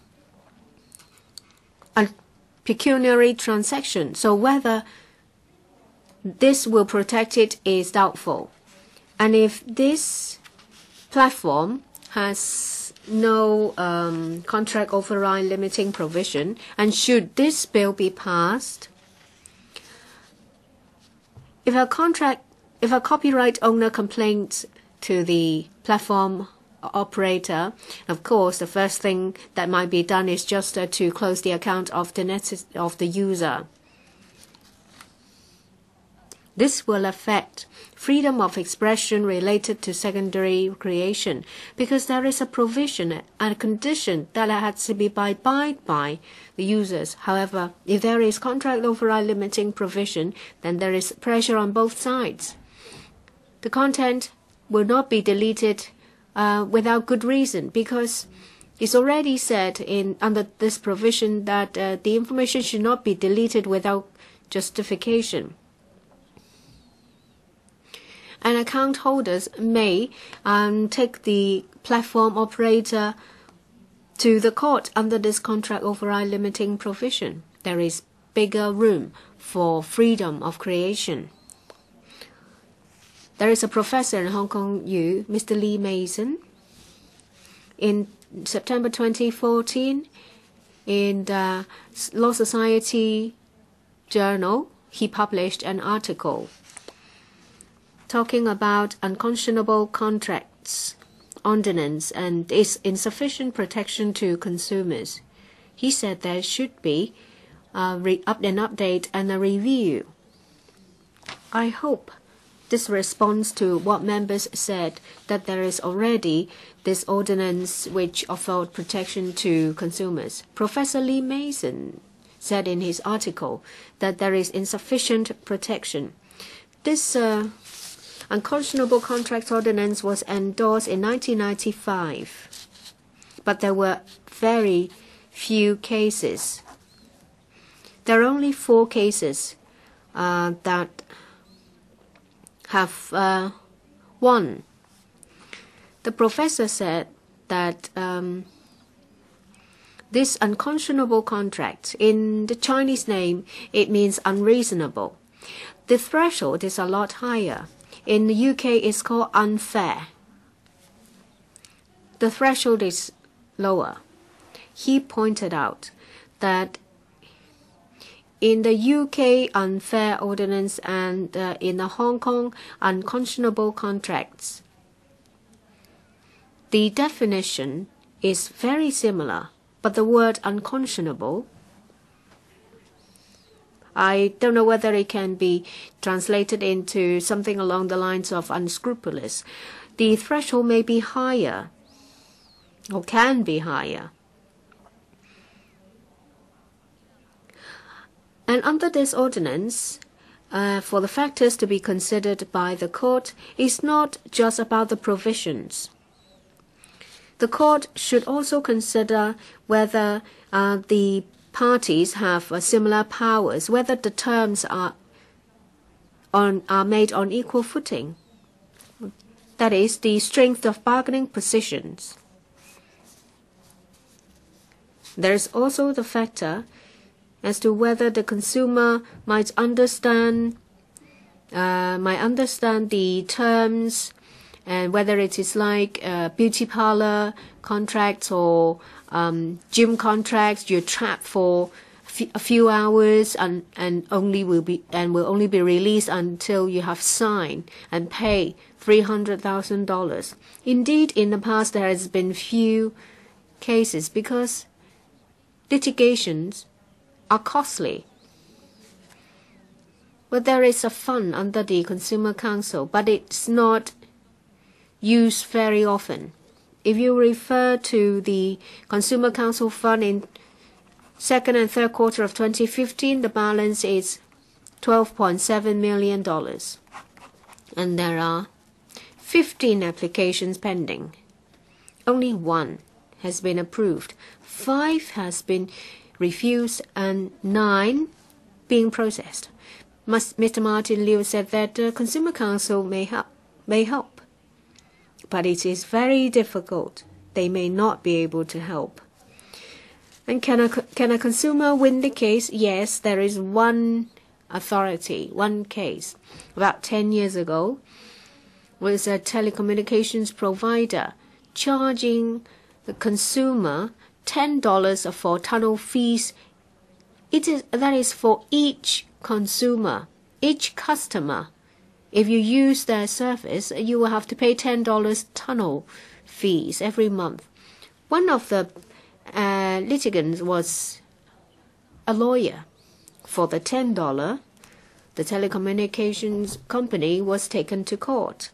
pecuniary transaction. So whether this will protect it is doubtful. And if this platform has no contract override limiting provision, and should this bill be passed, if a copyright owner complains to the platform operator, of course, the first thing that might be done is just to close the account of the user. This will affect freedom of expression related to secondary creation, because there is a provision and a condition that has to be abided by the users. However, if there is contract override limiting provision, then there is pressure on both sides. The content will not be deleted without good reason, because it's already said under this provision that the information should not be deleted without justification. And account holders may take the platform operator to the court under this contract override limiting provision. There is bigger room for freedom of creation. There is a professor in Hong Kong U, Mr. Lee Mason. In September 2014, in the Law Society Journal, he published an article talking about unconscionable contracts ordinance and its insufficient protection to consumers. He said there should be an update and a review. I hope this responds to what members said, that there is already this ordinance which offered protection to consumers. Professor Lee Mason said in his article that there is insufficient protection. This unconscionable contract ordinance was endorsed in 1995, but there were very few cases. There are only 4 cases that have won. The professor said that this unconscionable contract, in the Chinese name, it means unreasonable. The threshold is a lot higher. In the UK, it's called unfair. The threshold is lower. He pointed out that in the UK unfair ordinance and in the Hong Kong unconscionable contracts, the definition is very similar, but the word unconscionable, I don't know whether it can be translated into something along the lines of unscrupulous. The threshold may be higher, or can be higher. And under this ordinance, for the factors to be considered by the court, is not just about the provisions. The court should also consider whether the parties have similar powers, whether the terms are made on equal footing. That is, the strength of bargaining positions. There is also the factor as to whether the consumer might understand the terms, and whether it is like beauty parlor contracts or gym contracts. You're trapped for a few hours and will only be released until you have signed and pay $300,000. Indeed, in the past there has been few cases because litigations are costly. But there is a fund under the Consumer Council, but it's not used very often. If you refer to the Consumer Council fund in second and third quarter of 2015, the balance is $12.7 million. And there are 15 applications pending. Only 1 has been approved. 5 has been refused and 9 being processed. Mr. Martin Liu said that the Consumer Council may help. But it is very difficult. They may not be able to help. And can a consumer win the case? Yes, there is one authority, one case. About 10 years ago, was a telecommunications provider charging the consumer $10 for tunnel fees. That is for each consumer, each customer. If you use their service, you will have to pay $10 tunnel fees every month. One of the litigants was a lawyer. For the $10, the telecommunications company was taken to court.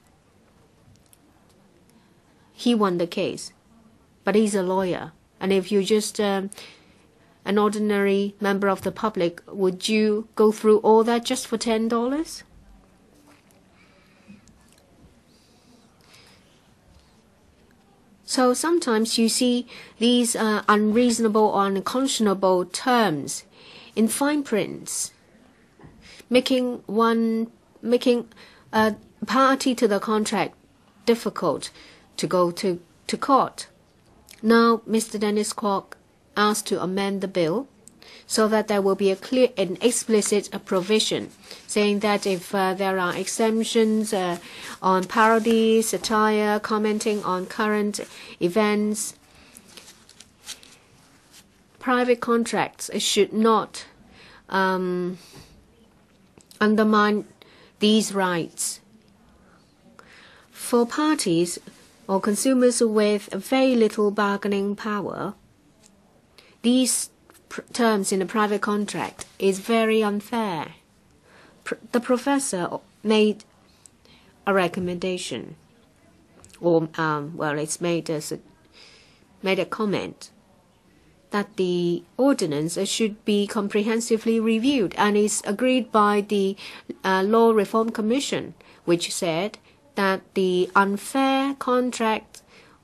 He won the case, but he's a lawyer. And if you're just an ordinary member of the public, would you go through all that just for $10? So sometimes you see these unreasonable or unconscionable terms in fine prints, making a party to the contract difficult to go to court. Now, Mr. Dennis Kwok asked to amend the bill so that there will be a clear and explicit provision saying that if there are exemptions on parody, satire, commenting on current events, private contracts should not undermine these rights. For parties or consumers with very little bargaining power, these terms in a private contract is very unfair. The professor made a recommendation, or it's made a comment that the ordinance should be comprehensively reviewed, and is agreed by the Law Reform Commission, which said that the unfair contract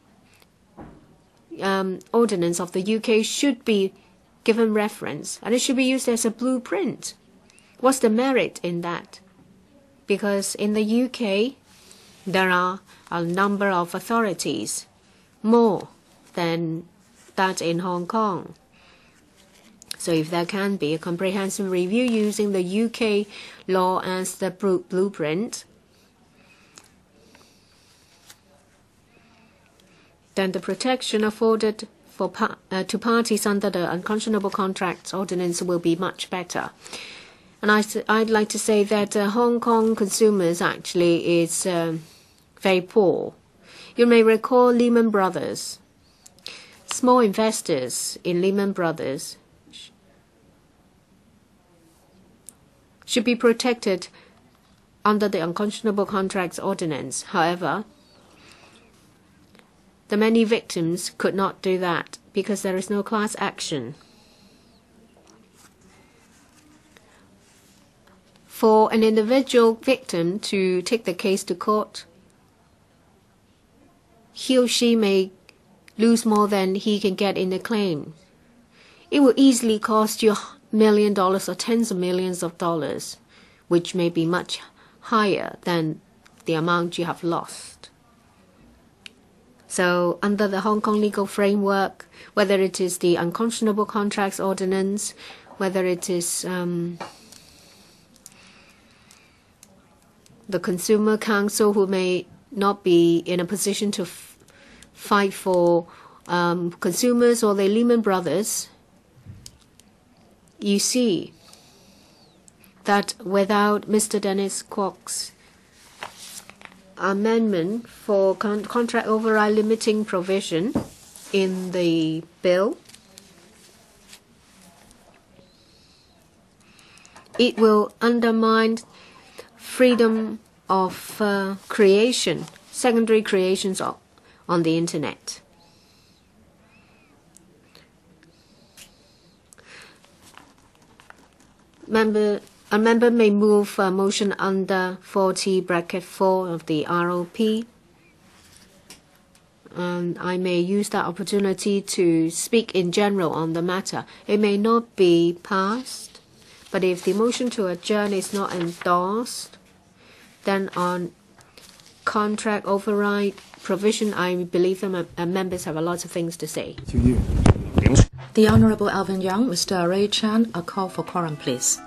ordinance of the UK should be given reference, and it should be used as a blueprint. What's the merit in that? Because in the UK, there are a number of authorities, more than that in Hong Kong. So if there can be a comprehensive review using the UK law as the blueprint, then the protection afforded to parties under the Unconscionable Contracts Ordinance will be much better. And I'd like to say that Hong Kong consumers actually is very poor. You may recall Lehman Brothers. Small investors in Lehman Brothers should be protected under the Unconscionable Contracts Ordinance. However, the many victims could not do that because there is no class action. For an individual victim to take the case to court, he or she may lose more than he can get in the claim. It will easily cost you $1 million or tens of millions of dollars, which may be much higher than the amount you have lost. So under the Hong Kong legal framework, whether it is the Unconscionable Contracts Ordinance, whether it is the Consumer Council, who may not be in a position to fight for consumers, or the Lehman Brothers, you see that without Mr. Dennis Kwok's amendment for contract override limiting provision in the bill, it will undermine freedom of creation, secondary creations on the internet. A member may move a motion under 40(4) of the ROP. And I may use that opportunity to speak in general on the matter. It may not be passed, but if the motion to adjourn is not endorsed, then on contract override provision, I believe members have a lot of things to say. The Honourable Alvin Young, Mr. Ray Chan, a call for quorum, please.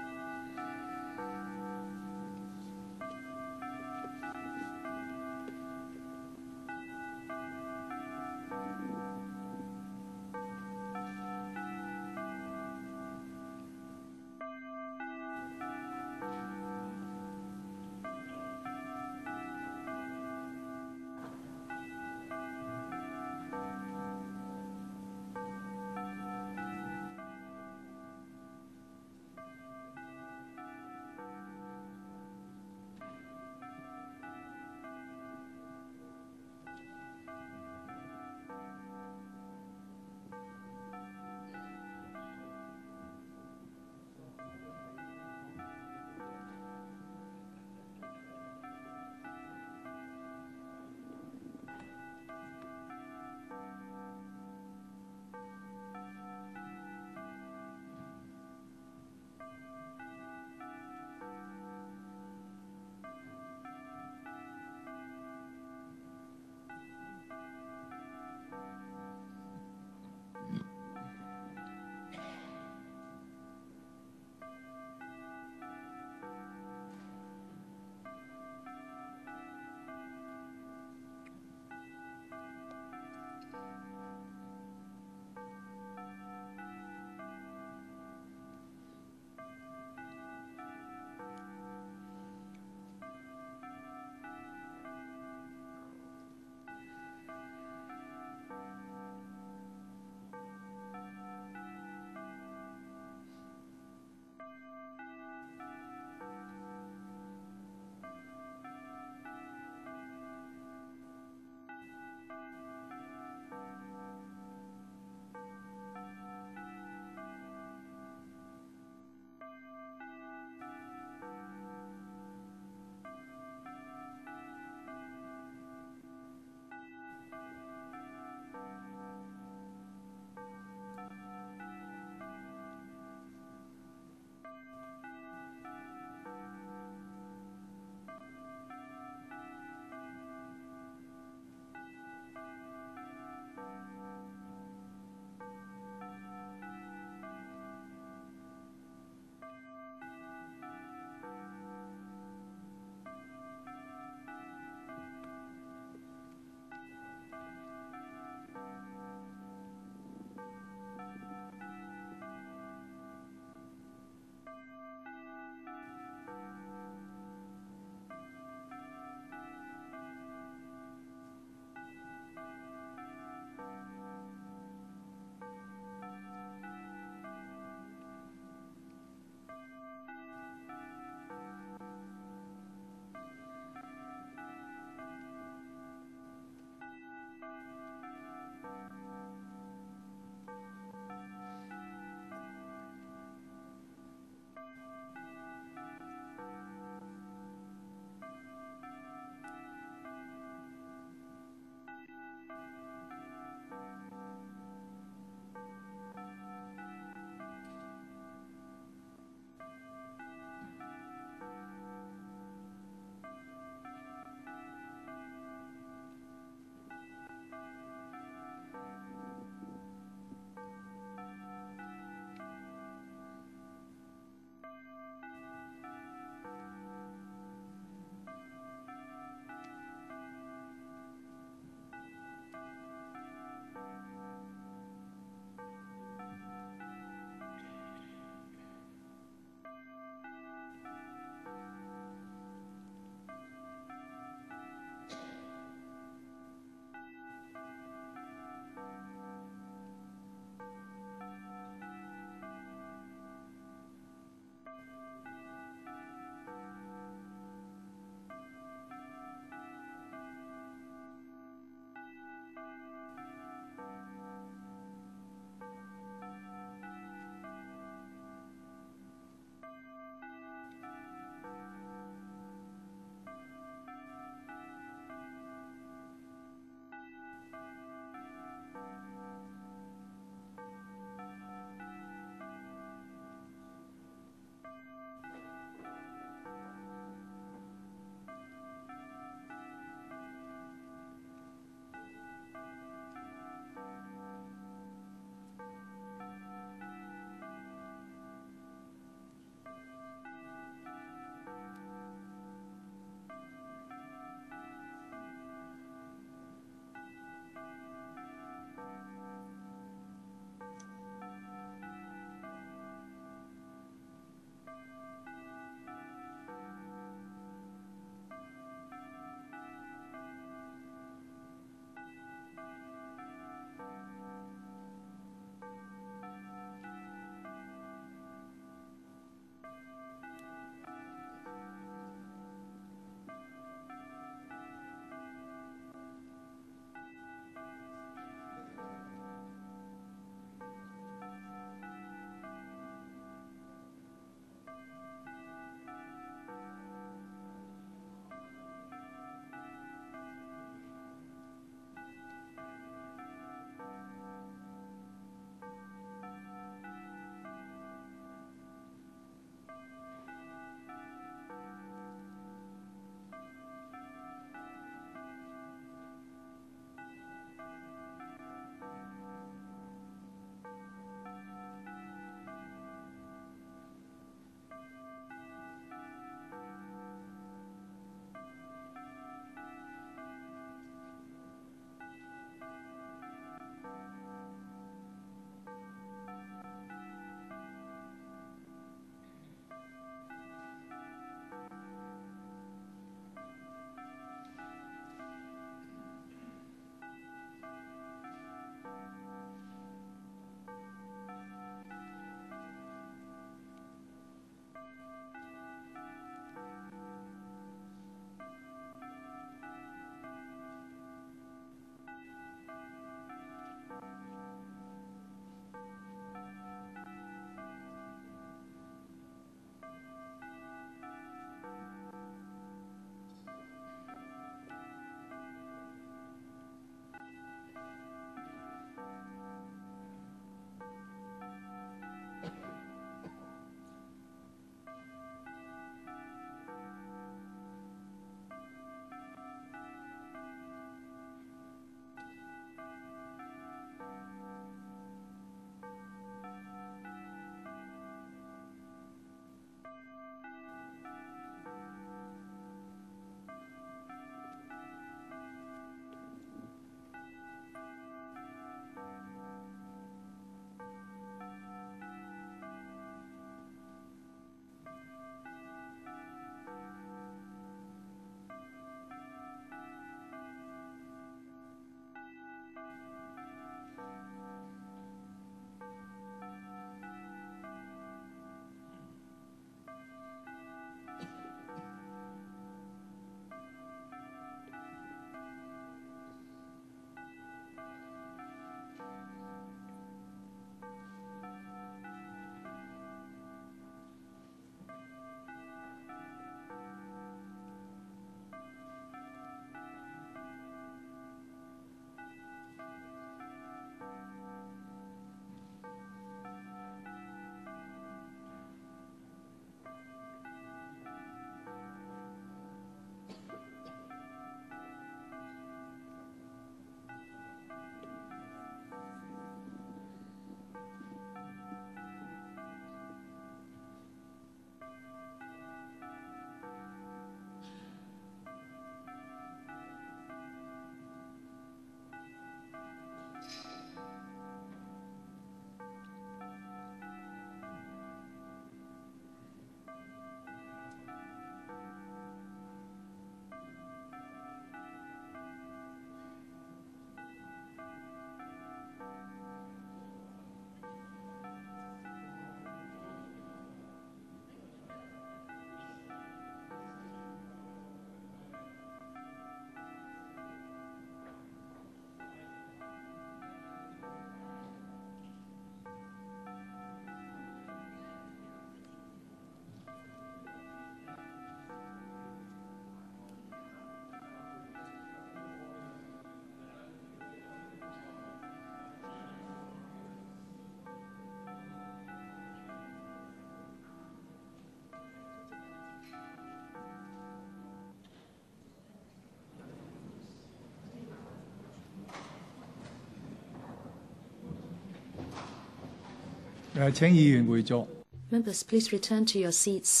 請議員回座。 Members, please return to your seats.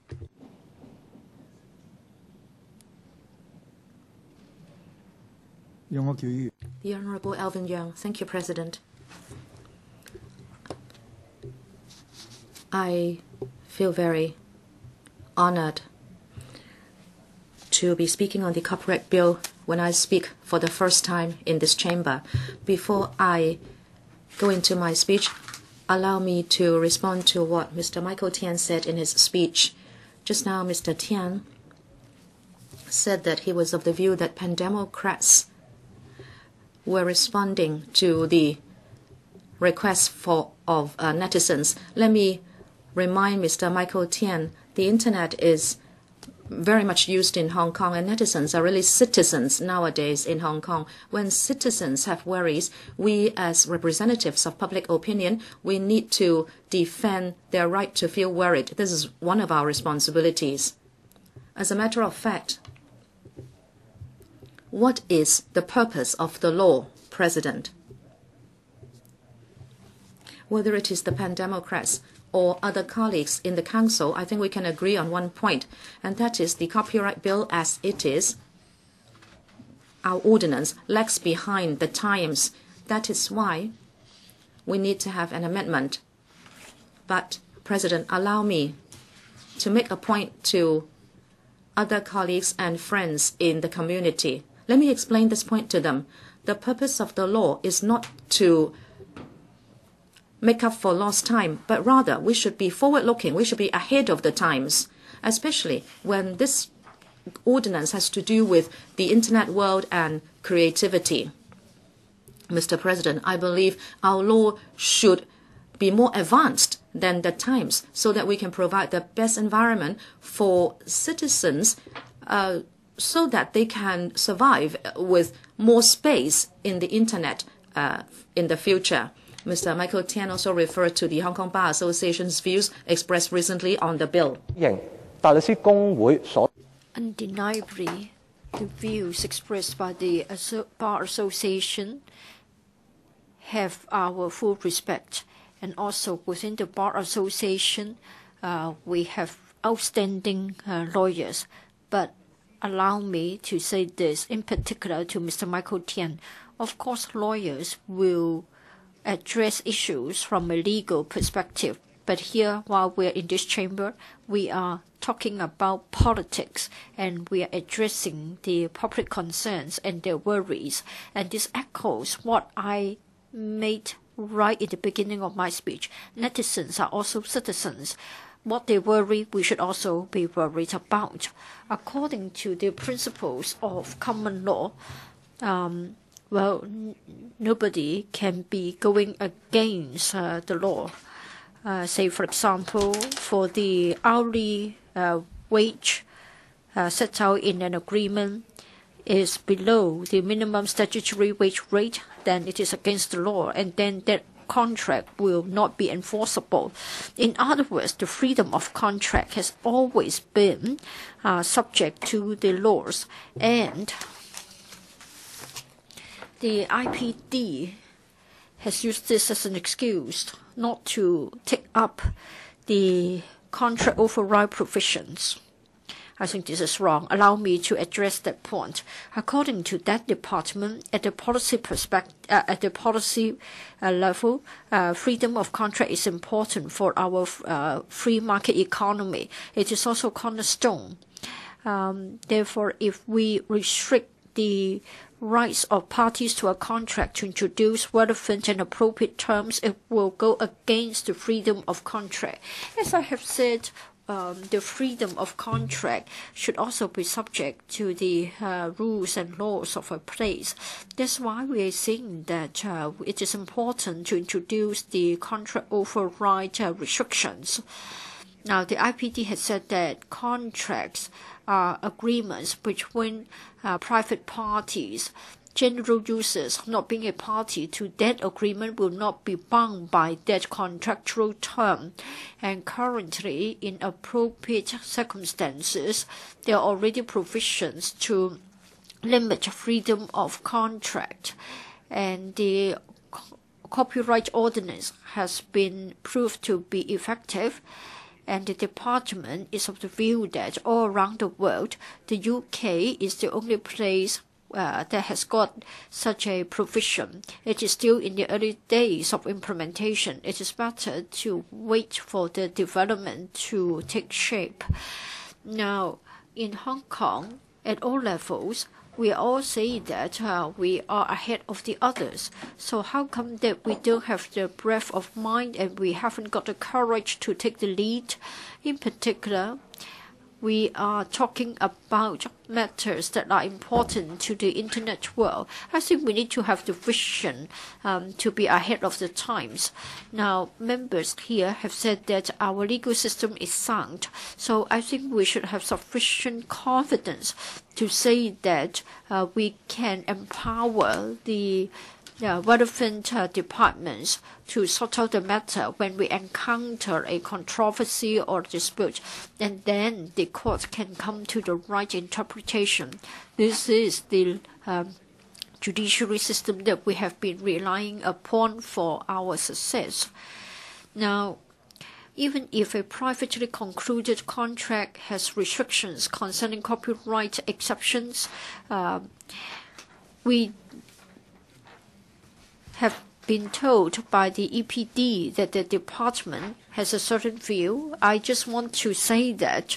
楊岳橋議員。 The Honourable Alvin Young. Thank you, President. I feel very honoured to be speaking on the Copyright Bill when I speak for the first time in this chamber. Before I go into my speech, allow me to respond to what Mr. Michael Tian said in his speech. Just now, Mr. Tian said that he was of the view that pan-democrats were responding to the requests of netizens. Let me remind Mr. Michael Tian, the Internet is very much used in Hong Kong, and netizens are really citizens nowadays in Hong Kong. When citizens have worries, we as representatives of public opinion, we need to defend their right to feel worried. This is one of our responsibilities. As a matter of fact, what is the purpose of the law, President? Whether it is the pan-democrats or other colleagues in the Council, I think we can agree on one point, and that is the Copyright Bill as it is. Our ordinance lags behind the times. That is why we need to have an amendment. But, President, allow me to make a point to other colleagues and friends in the community. Let me explain this point to them. The purpose of the law is not to make up for lost time, but rather we should be forward-looking. We should be ahead of the times, especially when this ordinance has to do with the Internet world and creativity. Mr. President, I believe our law should be more advanced than the times so that we can provide the best environment for citizens so that they can survive with more space in the Internet in the future. Mr. Michael Tian also referred to the Hong Kong Bar Association's views expressed recently on the bill. Undeniably, the views expressed by the Bar Association have our full respect. And also within the Bar Association, we have outstanding lawyers. But allow me to say this in particular to Mr. Michael Tian. Of course, lawyers will address issues from a legal perspective. But here, while we're in this chamber, we are talking about politics and we are addressing the public concerns and their worries. And this echoes what I made right at the beginning of my speech. Netizens are also citizens. What they worry, we should also be worried about. According to the principles of common law, nobody can be going against the law. Say, for example, for the hourly wage set out in an agreement is below the minimum statutory wage rate, then it is against the law, and then that contract will not be enforceable. In other words, the freedom of contract has always been subject to the laws, and the IPD has used this as an excuse not to take up the contract override provisions. I think this is wrong. Allow me to address that point. According to that department, at the policy level, freedom of contract is important for our free market economy. It is also cornerstone. Therefore, if we restrict the rights of parties to a contract to introduce relevant and appropriate terms, it will go against the freedom of contract. As I have said, the freedom of contract should also be subject to the rules and laws of a place. That's why we are saying that it is important to introduce the contract override restrictions. Now, the IPD has said that contracts are agreements between private parties. General users not being a party to that agreement will not be bound by that contractual term. And currently, in appropriate circumstances, there are already provisions to limit freedom of contract. And the copyright ordinance has been proved to be effective, and the department is of the view that all around the world, the UK is the only place that has got such a provision. It is still in the early days of implementation. It is better to wait for the development to take shape. Now, in Hong Kong, at all levels, we all say that we are ahead of the others. So how come that we don't have the breadth of mind and we haven't got the courage to take the lead? In particular, we are talking about matters that are important to the internet world. I think we need to have the vision to be ahead of the times. Now, members here have said that our legal system is sound, so I think we should have sufficient confidence to say that we can empower the relevant departments to sort out the matter when we encounter a controversy or dispute, and then the court can come to the right interpretation. This is the judiciary system that we have been relying upon for our success. Now, even if a privately concluded contract has restrictions concerning copyright exceptions, we have been told by the EPD that the department has a certain view. I just want to say that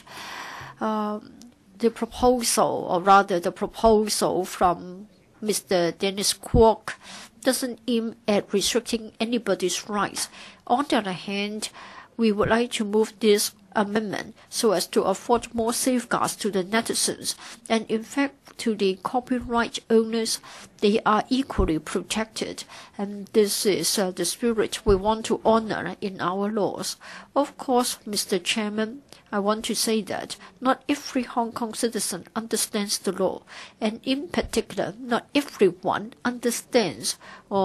the proposal, or rather the proposal from Mr. Dennis Kwok, doesn't aim at restricting anybody's rights. On the other hand, we would like to move this amendment so as to afford more safeguards to the netizens, and in fact to the copyright owners. They are equally protected, and this is the spirit we want to honor in our laws. Of course, Mr. Chairman, I want to say that not every Hong Kong citizen understands the law, and in particular, not everyone understands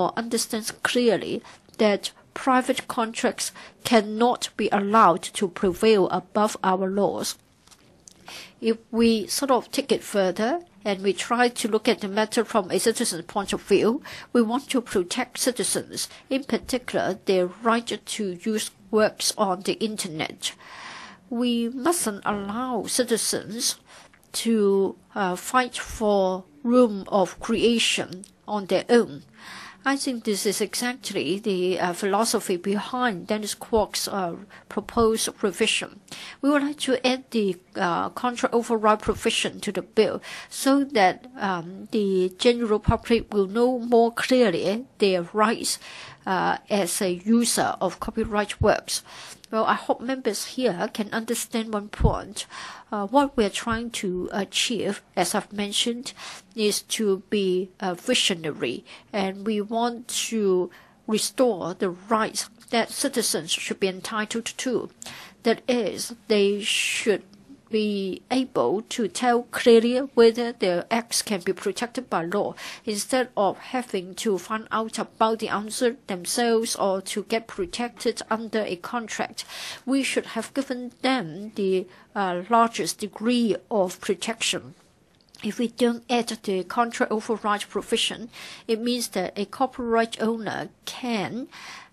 clearly that private contracts cannot be allowed to prevail above our laws. If we sort of take it further and we try to look at the matter from a citizen's point of view, we want to protect citizens, in particular their right to use works on the internet. We mustn't allow citizens to fight for room of creation on their own. I think this is exactly the philosophy behind Dennis Kwok's proposed revision. We would like to add the contract override provision to the bill so that the general public will know more clearly their rights as a user of copyright works. Well, I hope members here can understand one point. What we're trying to achieve, as I've mentioned, is to be visionary, and we want to restore the rights that citizens should be entitled to. That is, they should be able to tell clearly whether their acts can be protected by law, instead of having to find out about the answer themselves or to get protected under a contract. We should have given them the largest degree of protection. If we don't add the contract override provision, it means that a copyright owner can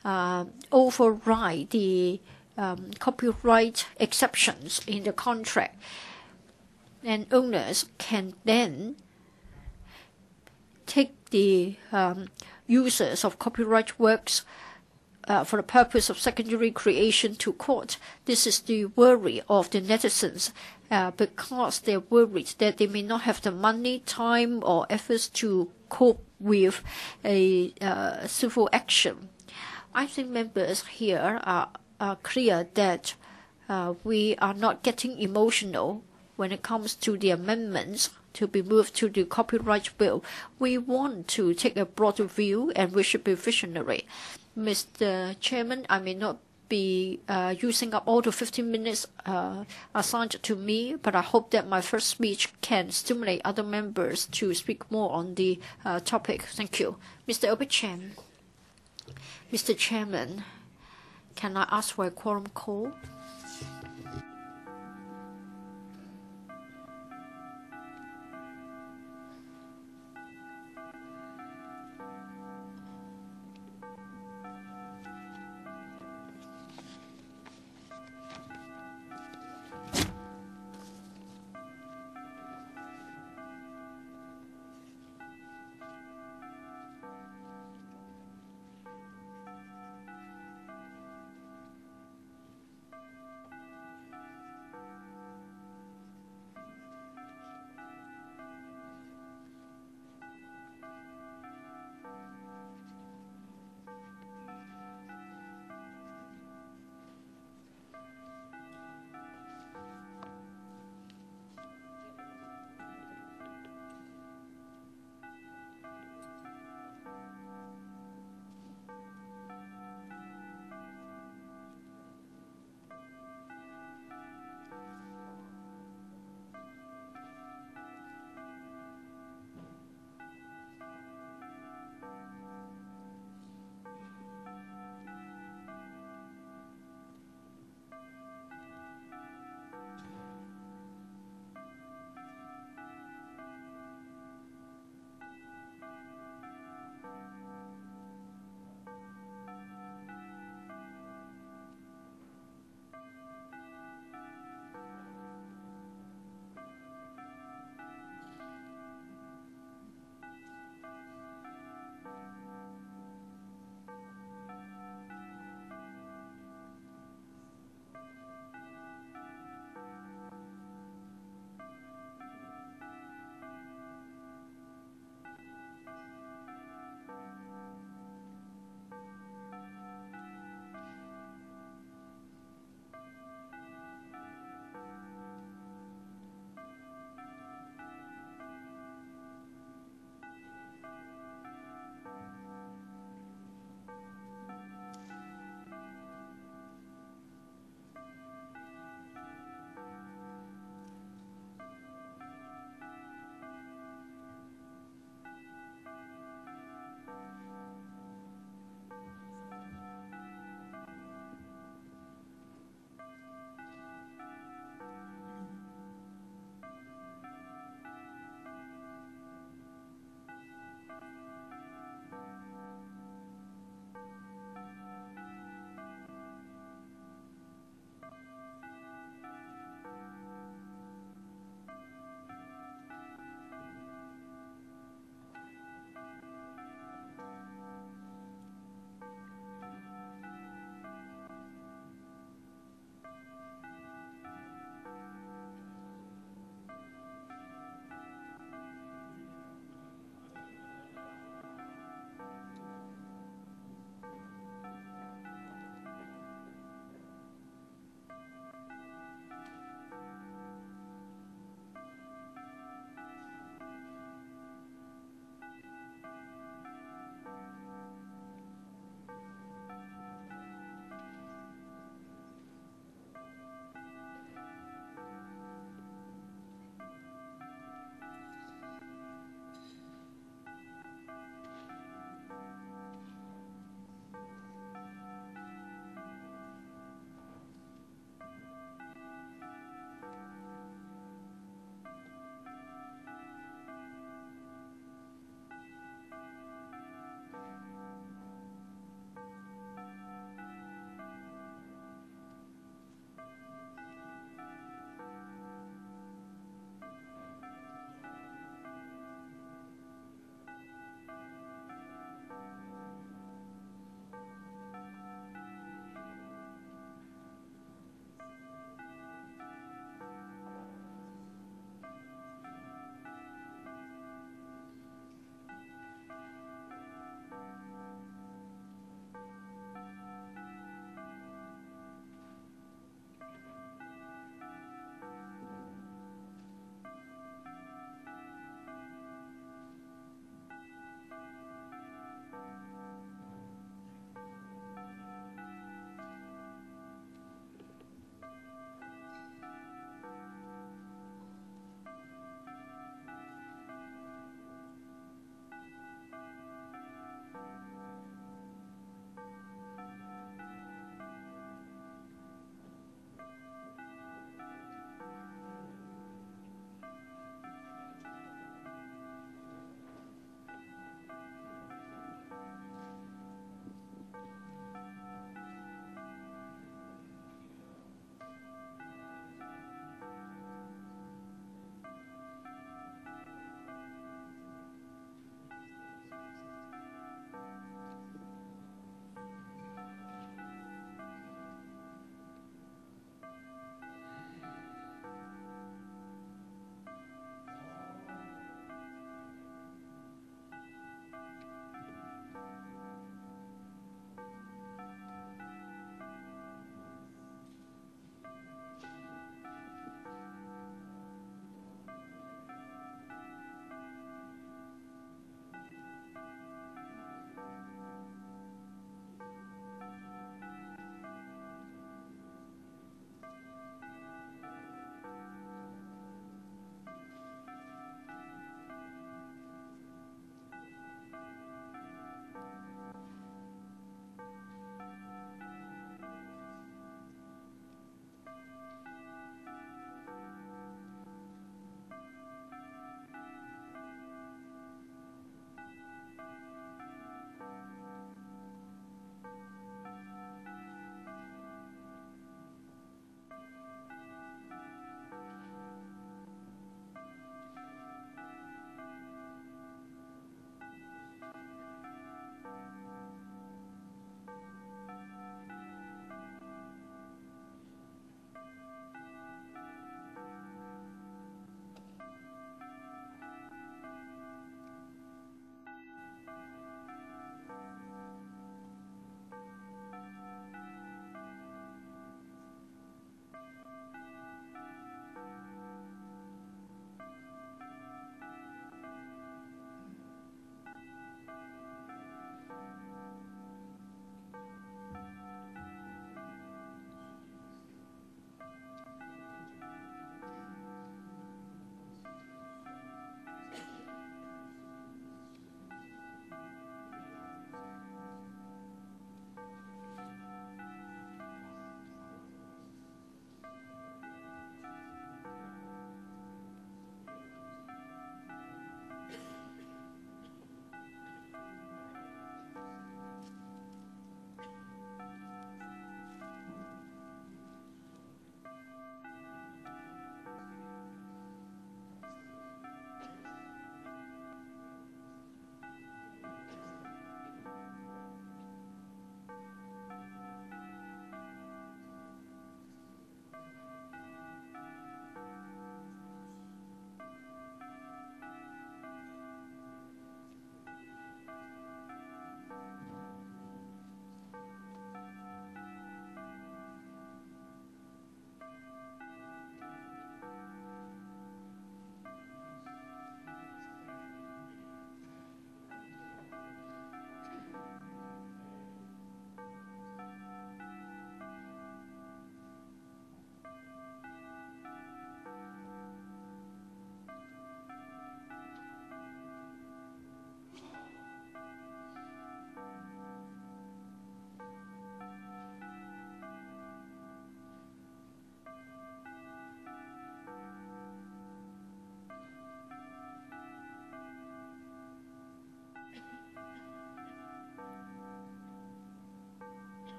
override the copyright exceptions in the contract, and owners can then take the users of copyright works for the purpose of secondary creation to court. This is the worry of the netizens because they're worried that they may not have the money, time, or efforts to cope with a civil action. I think members here are clear that we are not getting emotional when it comes to the amendments to be moved to the copyright bill. We want to take a broader view, and we should be visionary. Mr. Chairman, I may not be using up all the 15 minutes assigned to me, but I hope that my first speech can stimulate other members to speak more on the topic. Thank you. Mr. Obicham. Mr. Chairman, can I ask for a quorum call?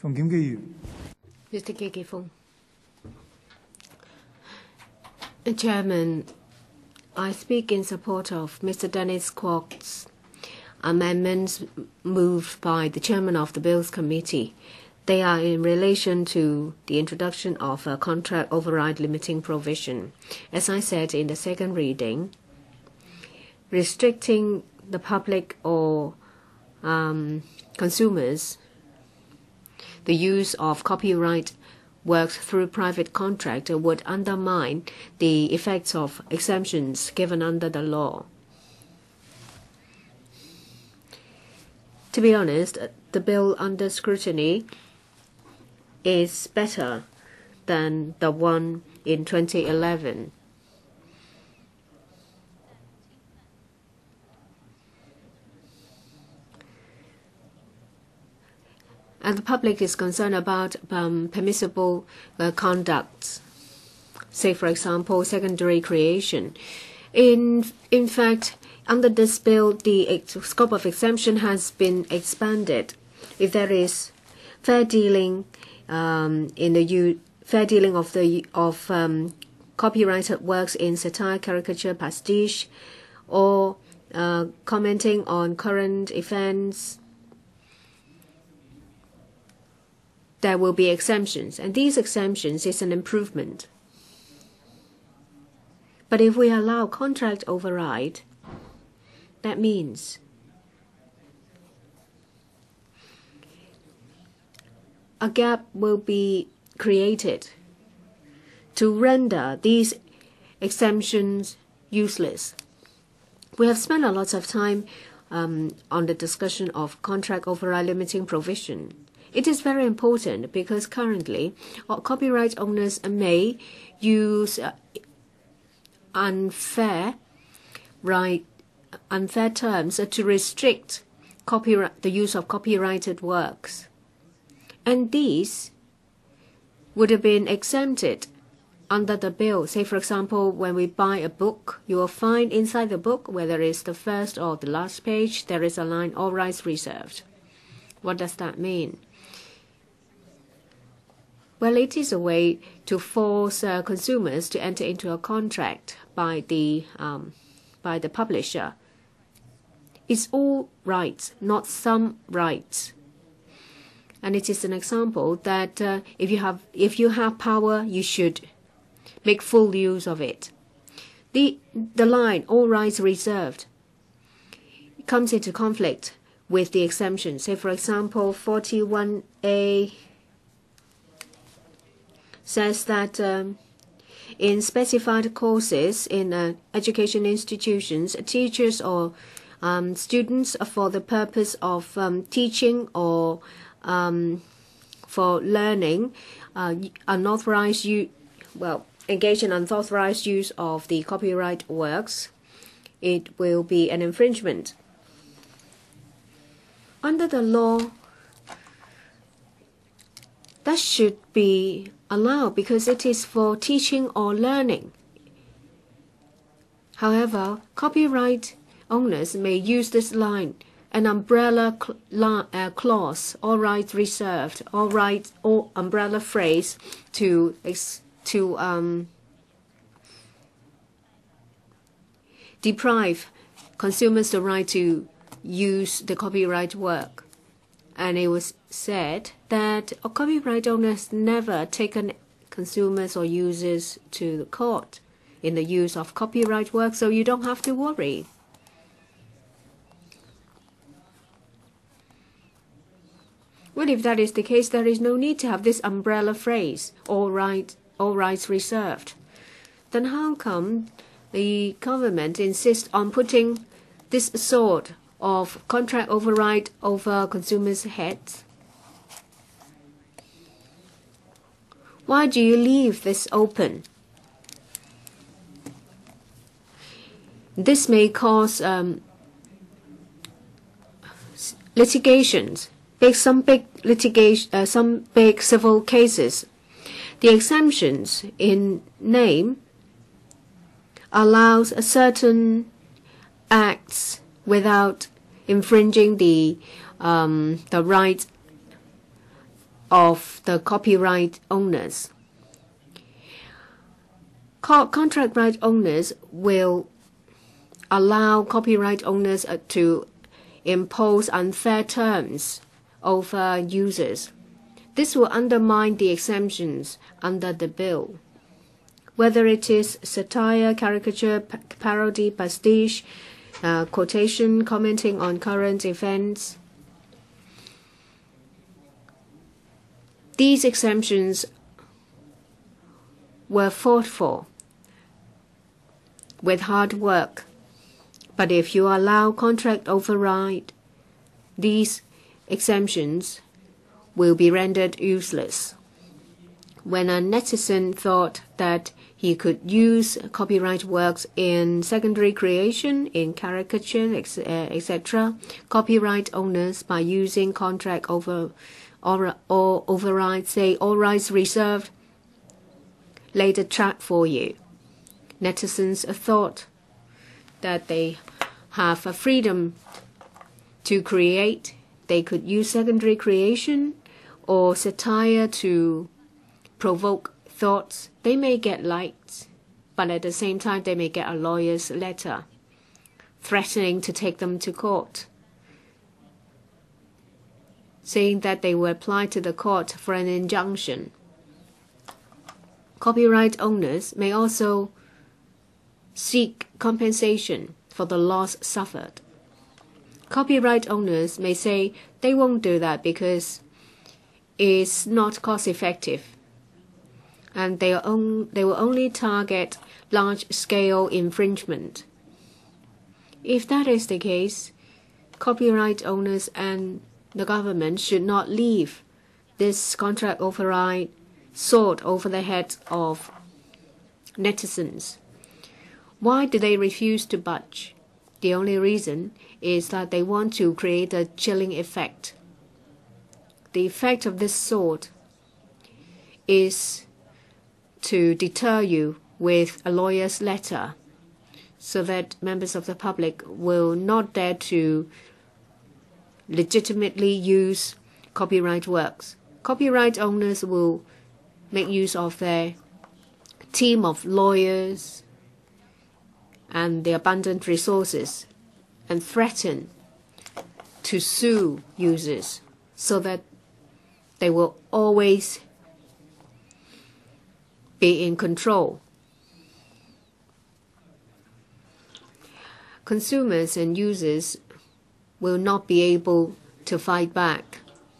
從檢機員。 Mr. Gigifong. Chairman, I speak in support of Mr. Dennis Kwok's amendments moved by the chairman of the Bills Committee. They are in relation to the introduction of a contract override limiting provision. As I said in the second reading, restricting the public or consumers the use of copyright works through private contract would undermine the effects of exemptions given under the law. To be honest, the bill under scrutiny is better than the one in 2011. And the public is concerned about permissible conduct, say, for example, secondary creation. In fact, under this bill, the scope of exemption has been expanded. If there is fair dealing fair dealing of copyrighted works in satire, caricature, pastiche, or commenting on current events, there will be exemptions, and these exemptions is an improvement. But if we allow contract override, that means a gap will be created to render these exemptions useless. We have spent a lot of time on the discussion of contract override limiting provision. It is very important because currently copyright owners may use unfair terms to restrict the use of copyrighted works. And these would have been exempted under the bill. Say, for example, when we buy a book, you will find inside the book, whether it's the first or the last page, there is a line, all rights reserved. What does that mean? Well, it is a way to force consumers to enter into a contract by the publisher. It's all rights, not some rights. And it is an example that if you have power, you should make full use of it. The line, all rights reserved, comes into conflict with the exemption. Say, for example, 41A says that in specified courses in education institutions, teachers or students for the purpose of teaching or for learning engage in unauthorized use of the copyright works, it will be an infringement. Under the law, that should be allowed because it is for teaching or learning. However, copyright owners may use this line, an umbrella clause, all rights reserved, all rights or umbrella phrase to deprive consumers the right to use the copyright work. And it was said that copyright owners never taken consumers or users to the court in the use of copyright work, so you don't have to worry. Well, if that is the case, there is no need to have this umbrella phrase, all rights reserved. Then how come the government insists on putting this sort of contract override over consumers' heads? Why do you leave this open? This may cause litigations, some big civil cases. The exemptions in name allows certain acts without infringing the rights of the copyright owners. Contract right owners will allow copyright owners to impose unfair terms over users. This will undermine the exemptions under the bill. Whether it is satire, caricature, parody, pastiche, quotation, commenting on current events, these exemptions were fought for with hard work. But if you allow contract override, these exemptions will be rendered useless. When a netizen thought that he could use copyright works in secondary creation, in caricature, etc., copyright owners, by using contract override, say all rights reserved, laid a trap for you. Netizens thought that they have a freedom to create. They could use secondary creation or satire to provoke thoughts. They may get likes, but at the same time they may get a lawyer's letter threatening to take them to court, saying that they will apply to the court for an injunction. Copyright owners may also seek compensation for the loss suffered. Copyright owners may say they won't do that because it's not cost-effective, and they will only target large-scale infringement. If that is the case, copyright owners and the government should not leave this contract override sword over the heads of netizens. Why do they refuse to budge? The only reason is that they want to create a chilling effect. The effect of this sword is to deter you with a lawyer's letter, so that members of the public will not dare to legitimately use copyright works. Copyright owners will make use of their team of lawyers and the abundant resources and threaten to sue users, so that they will always be in control. Consumers and users will not be able to fight back.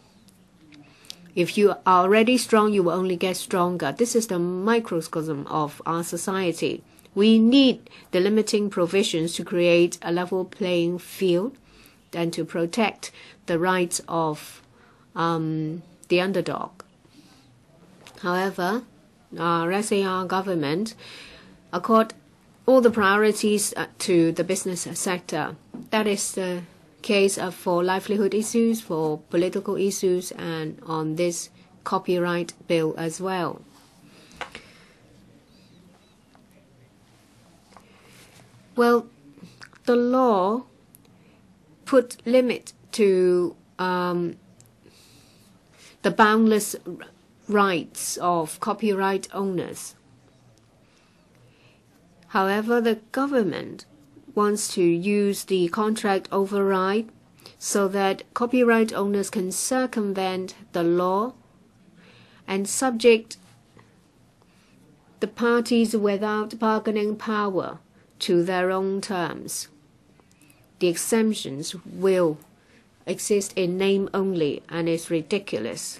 If you are already strong, you will only get stronger. This is the microcosm of our society. We need the limiting provisions to create a level playing field and to protect the rights of the underdog. However, our SAR government accord all the priorities to the business sector. That is the case for livelihood issues, for political issues, and on this copyright bill as well. Well, the law put limit to the boundless rights of copyright owners. However, the government wants to use the contract override so that copyright owners can circumvent the law and subject the parties without bargaining power to their own terms. The exemptions will exist in name only, and it's ridiculous.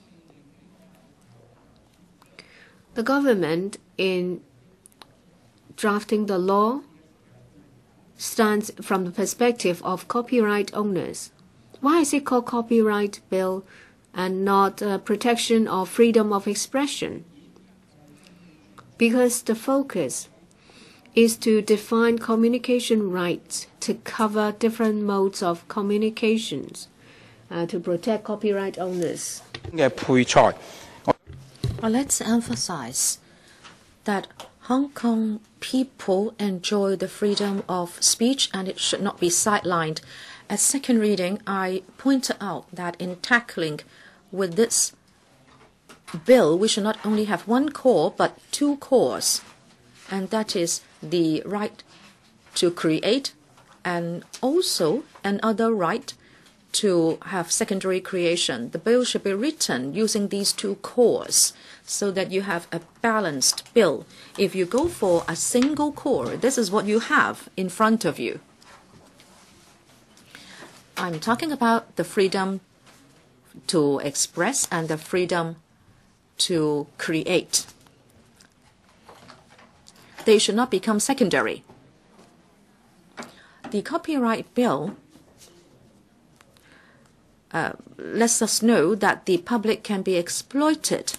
The government, in drafting the law, stands from the perspective of copyright owners. Why is it called copyright bill and not protection of freedom of expression? Because the focus is to define communication rights to cover different modes of communications, to protect copyright owners. Well, let's emphasize that Hong Kong people enjoy the freedom of speech, and it should not be sidelined. At second reading, I pointed out that in tackling with this bill, we should not only have one core but two cores, and that is the right to create and also another right to have secondary creation. The bill should be written using these two cores so that you have a balanced bill. If you go for a single core, this is what you have in front of you. I'm talking about the freedom to express and the freedom to create. They should not become secondary. The copyright bill lets us know that the public can be exploited,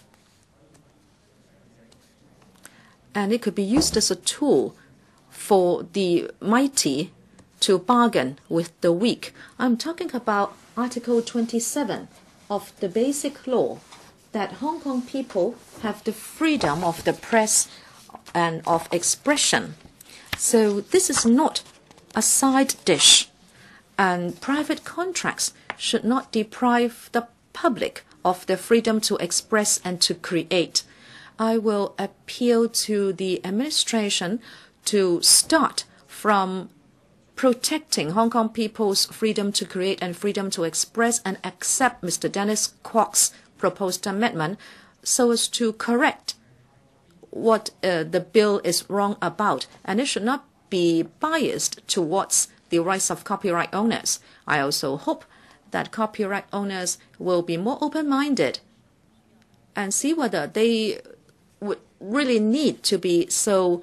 and it could be used as a tool for the mighty to bargain with the weak. I'm talking about Article 27 of the Basic Law, that Hong Kong people have the freedom of the press and of expression. So this is not a side dish, and private contracts should not deprive the public of the freedom to express and to create. I will appeal to the administration to start from protecting Hong Kong people's freedom to create and freedom to express and accept Mr. Dennis Kwok's proposed amendment so as to correct what the bill is wrong about, and it should not be biased towards the rights of copyright owners. I also hope that copyright owners will be more open-minded and see whether they would really need to be so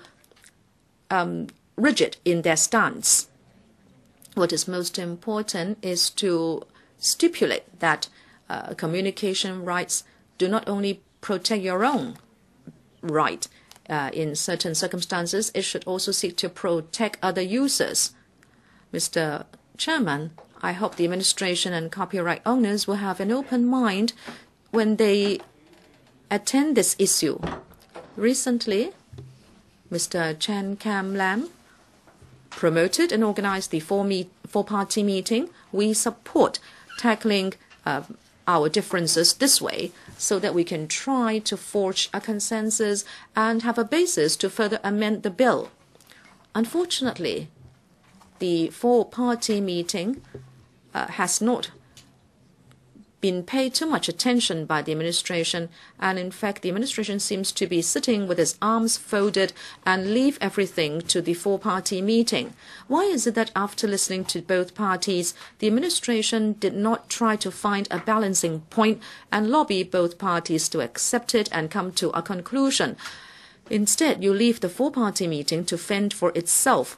rigid in their stance. What is most important is to stipulate that communication rights do not only protect your own right. In certain circumstances, it should also seek to protect other users. Mr. Chairman, I hope the administration and copyright owners will have an open mind when they attend this issue. Recently, Mr. Kam-lam promoted and organized the four-party meeting. We support tackling our differences this way so that we can try to forge a consensus and have a basis to further amend the bill. Unfortunately, the four-party meeting has not been paid too much attention by the administration, and in fact the administration seems to be sitting with its arms folded and leave everything to the four-party meeting. Why is it that after listening to both parties, the administration did not try to find a balancing point and lobby both parties to accept it and come to a conclusion? Instead, you leave the four-party meeting to fend for itself.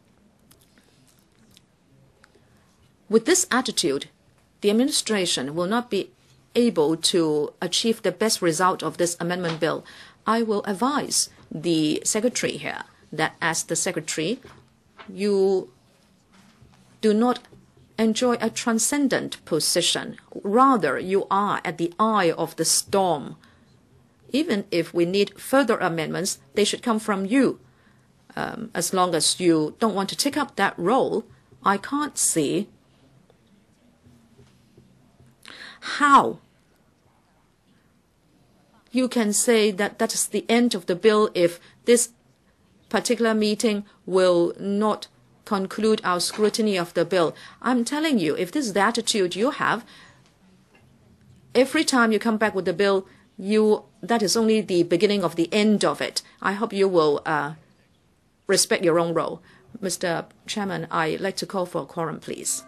With this attitude, the administration will not be able to achieve the best result of this amendment bill. I will advise the secretary here that as the secretary, you do not enjoy a transcendent position. Rather, you are at the eye of the storm. Even if we need further amendments, they should come from you. As long as you don't want to take up that role, I can't see how you can say that that is the end of the bill if this particular meeting will not conclude our scrutiny of the bill. I'm telling you, if this is the attitude you have, every time you come back with the bill, that is only the beginning of the end of it. I hope you will respect your own role. Mr. Chairman, I'd like to call for a quorum, please.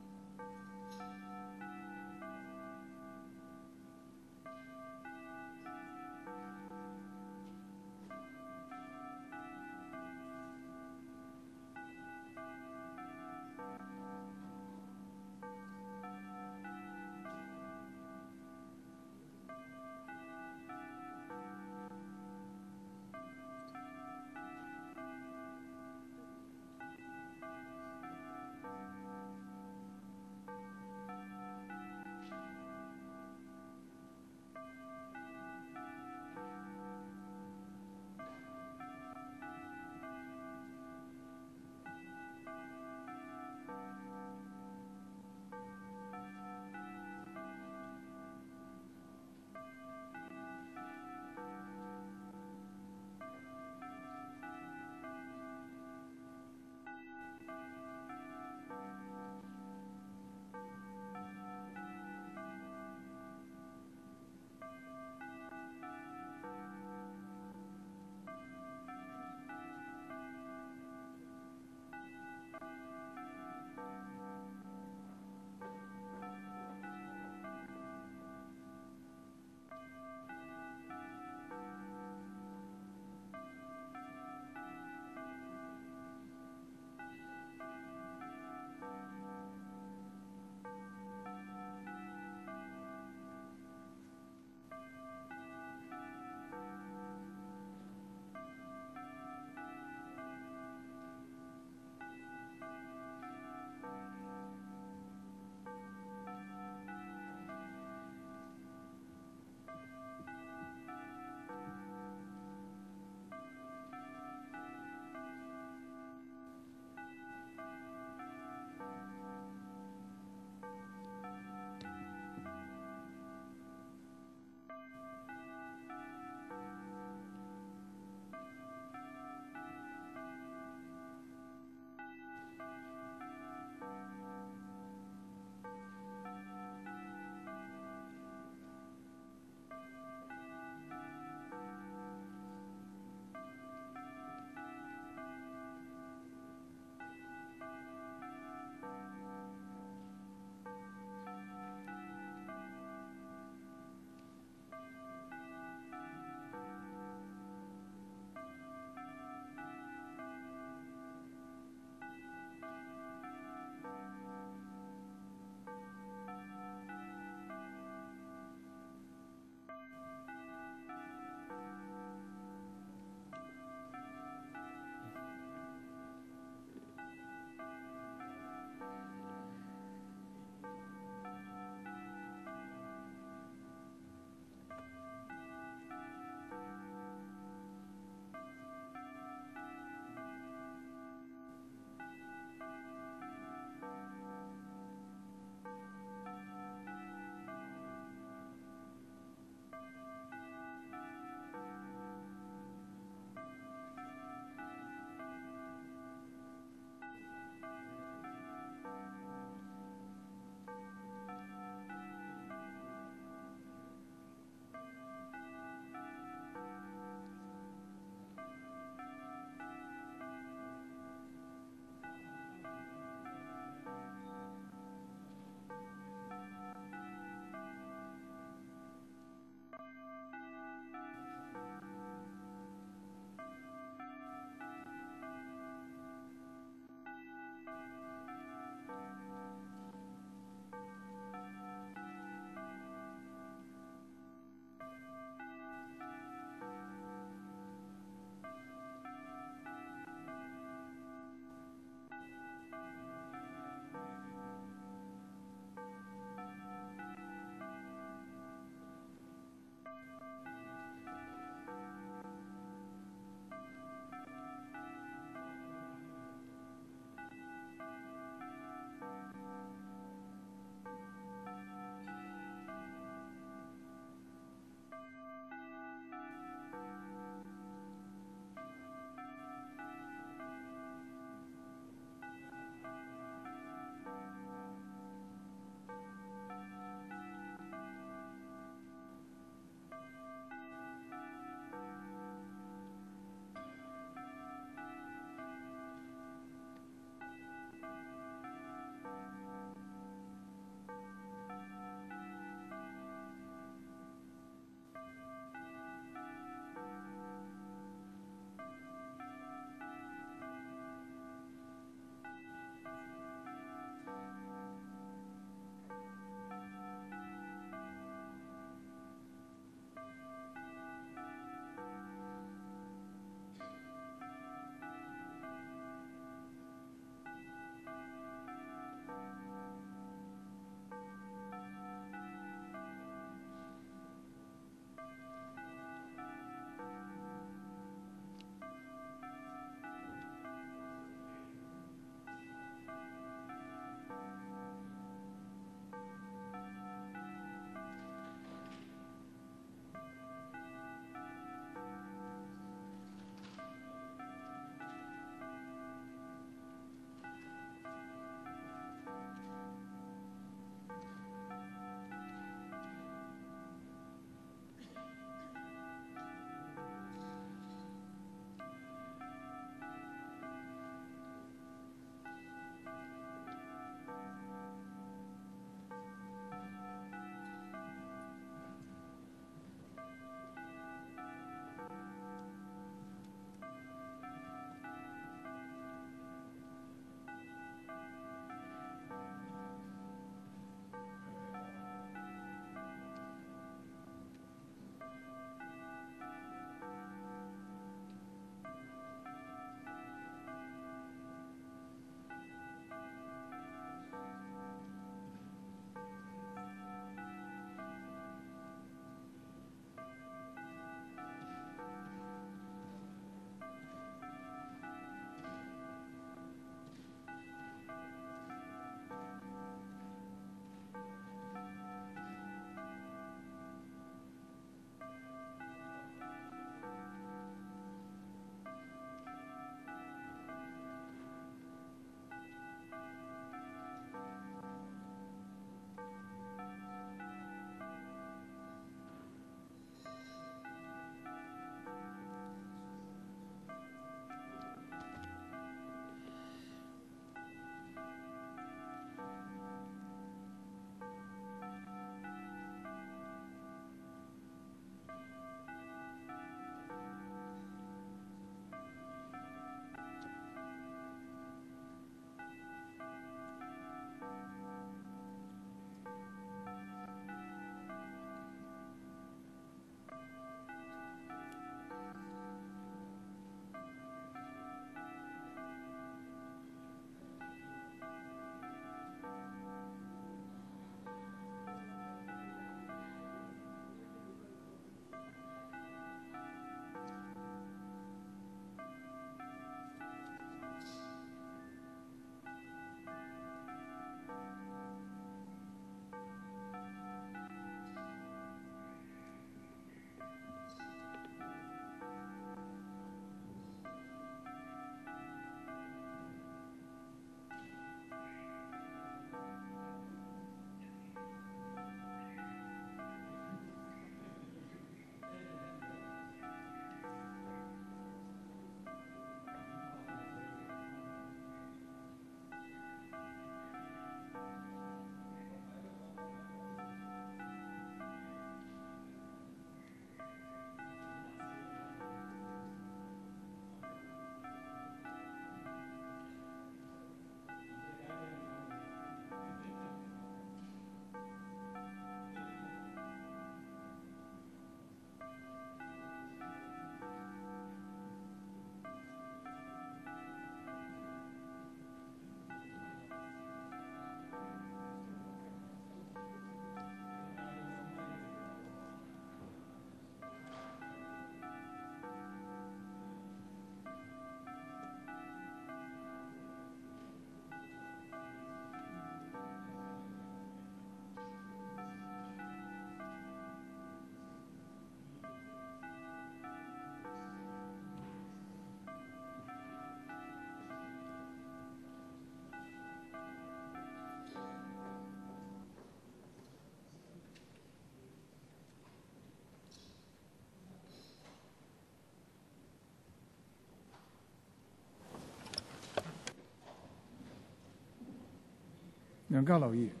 梁家騮議員。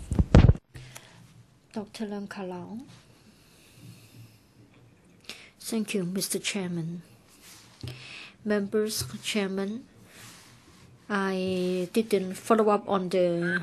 Dr. Lam Ka-lam. Thank you, Mr. Chairman. Members, Chairman, I didn't follow up on the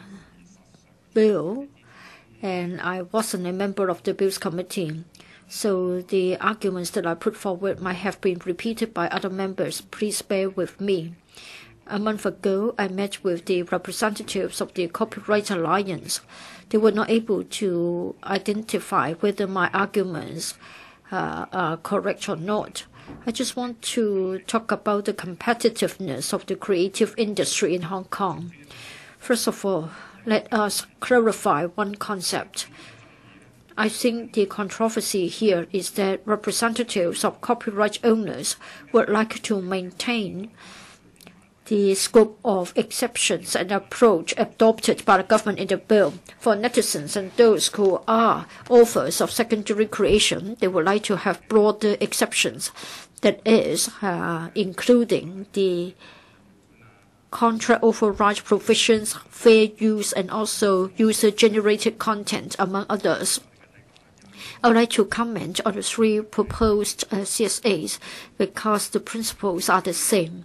bill, and I wasn't a member of the Bills Committee. So the arguments that I put forward might have been repeated by other members. Please bear with me. A month ago, I met with the representatives of the Copyright Alliance. They were not able to identify whether my arguments are correct or not. I just want to talk about the competitiveness of the creative industry in Hong Kong. First of all, let us clarify one concept. I think the controversy here is that representatives of copyright owners would like to maintain the scope of exceptions and approach adopted by the government in the bill. For netizens and those who are authors of secondary creation, they would like to have broader exceptions, that is, including the contract override provisions, fair use, and also user-generated content, among others. I would like to comment on the three proposed CSAs because the principles are the same.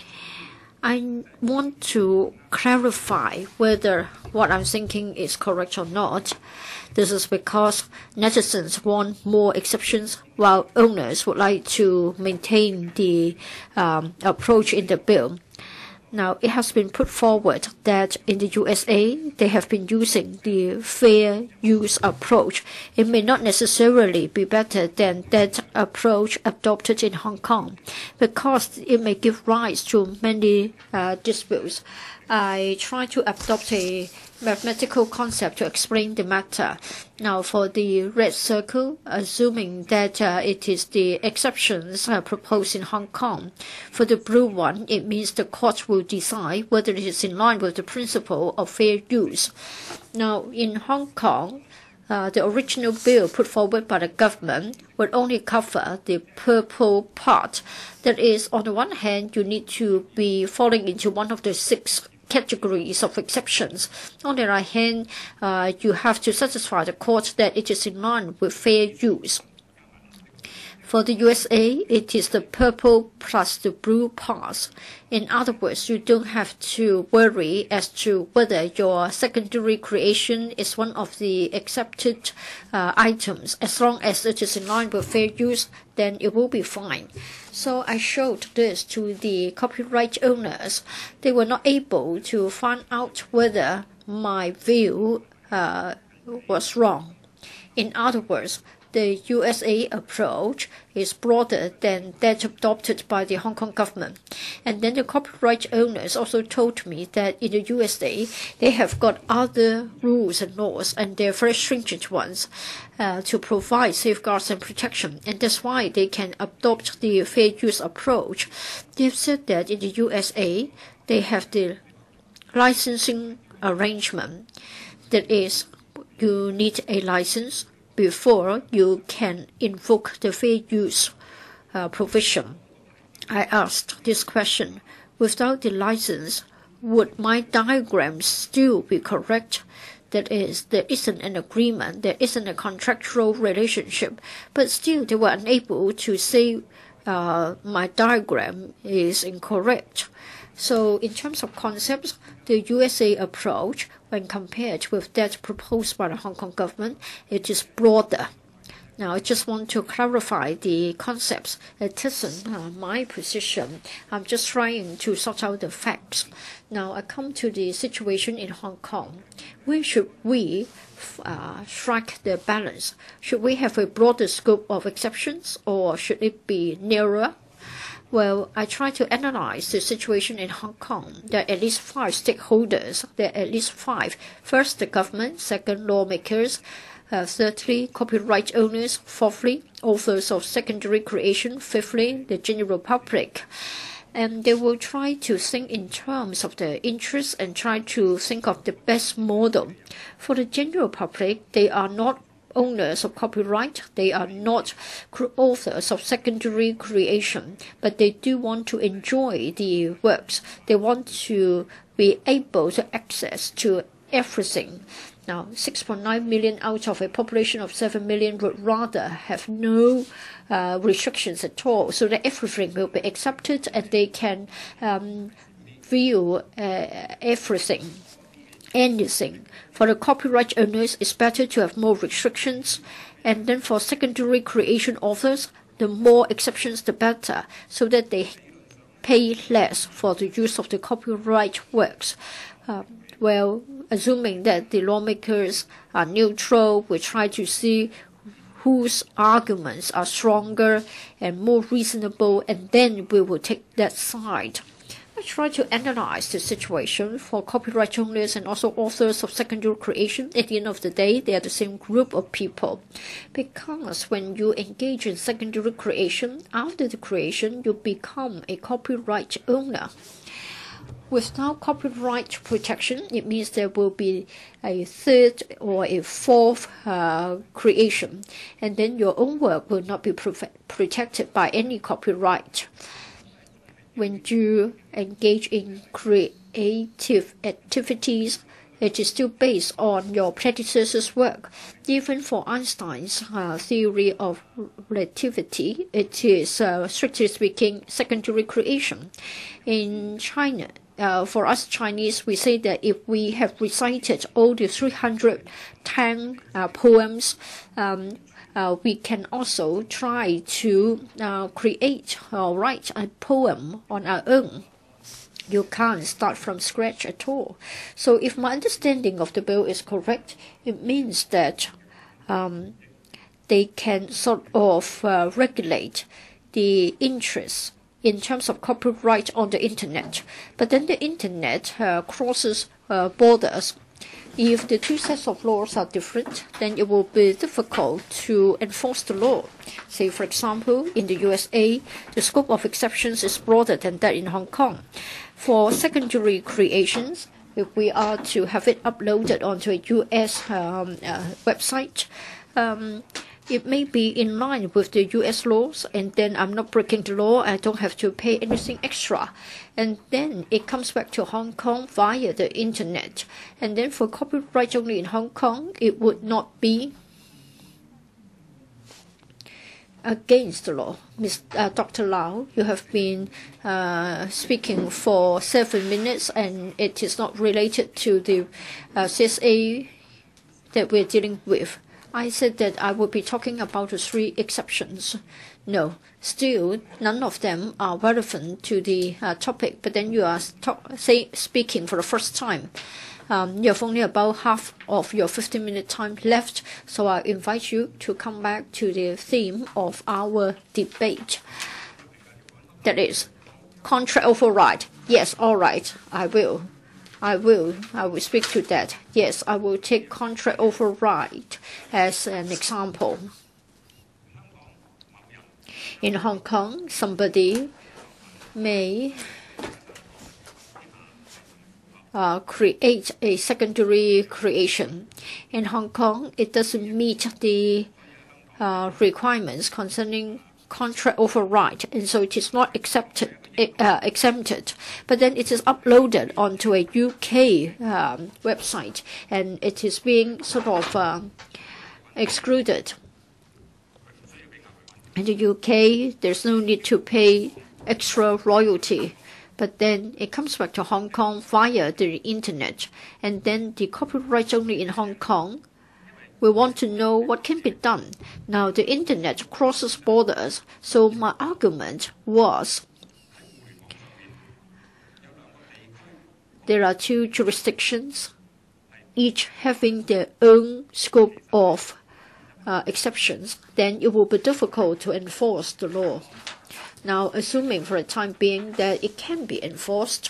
I want to clarify whether what I'm thinking is correct or not. This is because netizens want more exceptions, while owners would like to maintain the approach in the bill. Now, it has been put forward that in the USA, they have been using the fair use approach. It may not necessarily be better than that approach adopted in Hong Kong, because it may give rise to many disputes. I try to adopt a mathematical concept to explain the matter. Now, for the red circle, assuming that it is the exceptions proposed in Hong Kong. For the blue one, it means the court will decide whether it is in line with the principle of fair use. Now, in Hong Kong, the original bill put forward by the government would only cover the purple part. That is, on the one hand, you need to be falling into one of the 6 categories of exceptions. On the other hand, you have to satisfy the court that it is in line with fair use. For the USA, it is the purple plus the blue parts. In other words, you don't have to worry as to whether your secondary creation is one of the accepted items. As long as it is in line with fair use, then it will be fine. So I showed this to the copyright owners. They were not able to find out whether my view was wrong. In other words, the USA approach is broader than that adopted by the Hong Kong government. And then the copyright owners also told me that in the USA, they have got other rules and laws, and they're very stringent ones, to provide safeguards and protection. And that's why they can adopt the fair use approach. They've said that in the USA, they have the licensing arrangement. That is, you need a license before you can invoke the fair use provision. I asked this question. Without the license, would my diagram still be correct? That is, there isn't an agreement, there isn't a contractual relationship, but still they were unable to say my diagram is incorrect. So in terms of concepts, the USA approach, when compared with that proposed by the Hong Kong government, it is broader. Now, I just want to clarify the concepts. It isn't my position. I'm just trying to sort out the facts. Now, I come to the situation in Hong Kong. Where should we strike the balance? Should we have a broader scope of exceptions, or should it be narrower? Well, I try to analyze the situation in Hong Kong. There are at least 5 stakeholders. There are at least 5. First, the government. Second, lawmakers. Thirdly, copyright owners. Fourthly, authors of secondary creation. Fifthly, the general public. And they will try to think in terms of their interests and try to think of the best model. For the general public, they are not owners of copyright, they are not authors of secondary creation, but they do want to enjoy the works. They want to be able to access to everything. Now, 6.9 million out of a population of 7 million would rather have no restrictions at all, so that everything will be accepted and they can view everything, anything. For the copyright owners, it's better to have more restrictions, and then for secondary creation authors, the more exceptions the better, so that they pay less for the use of the copyright works. Well, assuming that the lawmakers are neutral, we try to see whose arguments are stronger and more reasonable, and then we will take that side. I try to analyze the situation for copyright owners and also authors of secondary creation. At the end of the day, they are the same group of people. Because when you engage in secondary creation, after the creation, you become a copyright owner. Without copyright protection, it means there will be a third or a fourth creation, and then your own work will not be protected by any copyright. When you engage in creative activities, it is still based on your predecessor's work. Even for Einstein's theory of relativity, it is, strictly speaking, secondary creation. In China, for us Chinese, we say that if we have recited all the 310 poems, we can also try to create or write a poem on our own. You can't start from scratch at all. So if my understanding of the bill is correct, it means that they can sort of regulate the interests in terms of copyright on the internet. But then the internet crosses borders. If the two sets of laws are different, then it will be difficult to enforce the law. Say, for example, in the USA, the scope of exceptions is broader than that in Hong Kong. For secondary creations, if we are to have it uploaded onto a US website, it may be in line with the US laws, and then I'm not breaking the law, I don't have to pay anything extra. And then it comes back to Hong Kong via the internet. And then for copyright only in Hong Kong, it would not be against the law. Dr. Lau, you have been speaking for 7 minutes, and it is not related to the CSA that we're dealing with. I said that I would be talking about the 3 exceptions. No, still, none of them are relevant to the topic, but then you are speaking for the first time. You have only about half of your 15-minute time left, so I invite you to come back to the theme of our debate. That is, contract override. Yes, all right, I will speak to that. Yes, I will take contract override as an example. In Hong Kong, somebody may create a secondary creation. In Hong Kong, it doesn't meet the requirements concerning contract override, and so it is not exempted. But then it is uploaded onto a UK website, and it is being sort of excluded. In the UK, there's no need to pay extra royalty, but then it comes back to Hong Kong via the internet, and then the copyright only in Hong Kong. We want to know what can be done. Now, the internet crosses borders, so my argument was there are 2 jurisdictions, each having their own scope of exceptions, then it will be difficult to enforce the law. Now, assuming for the time being that it can be enforced,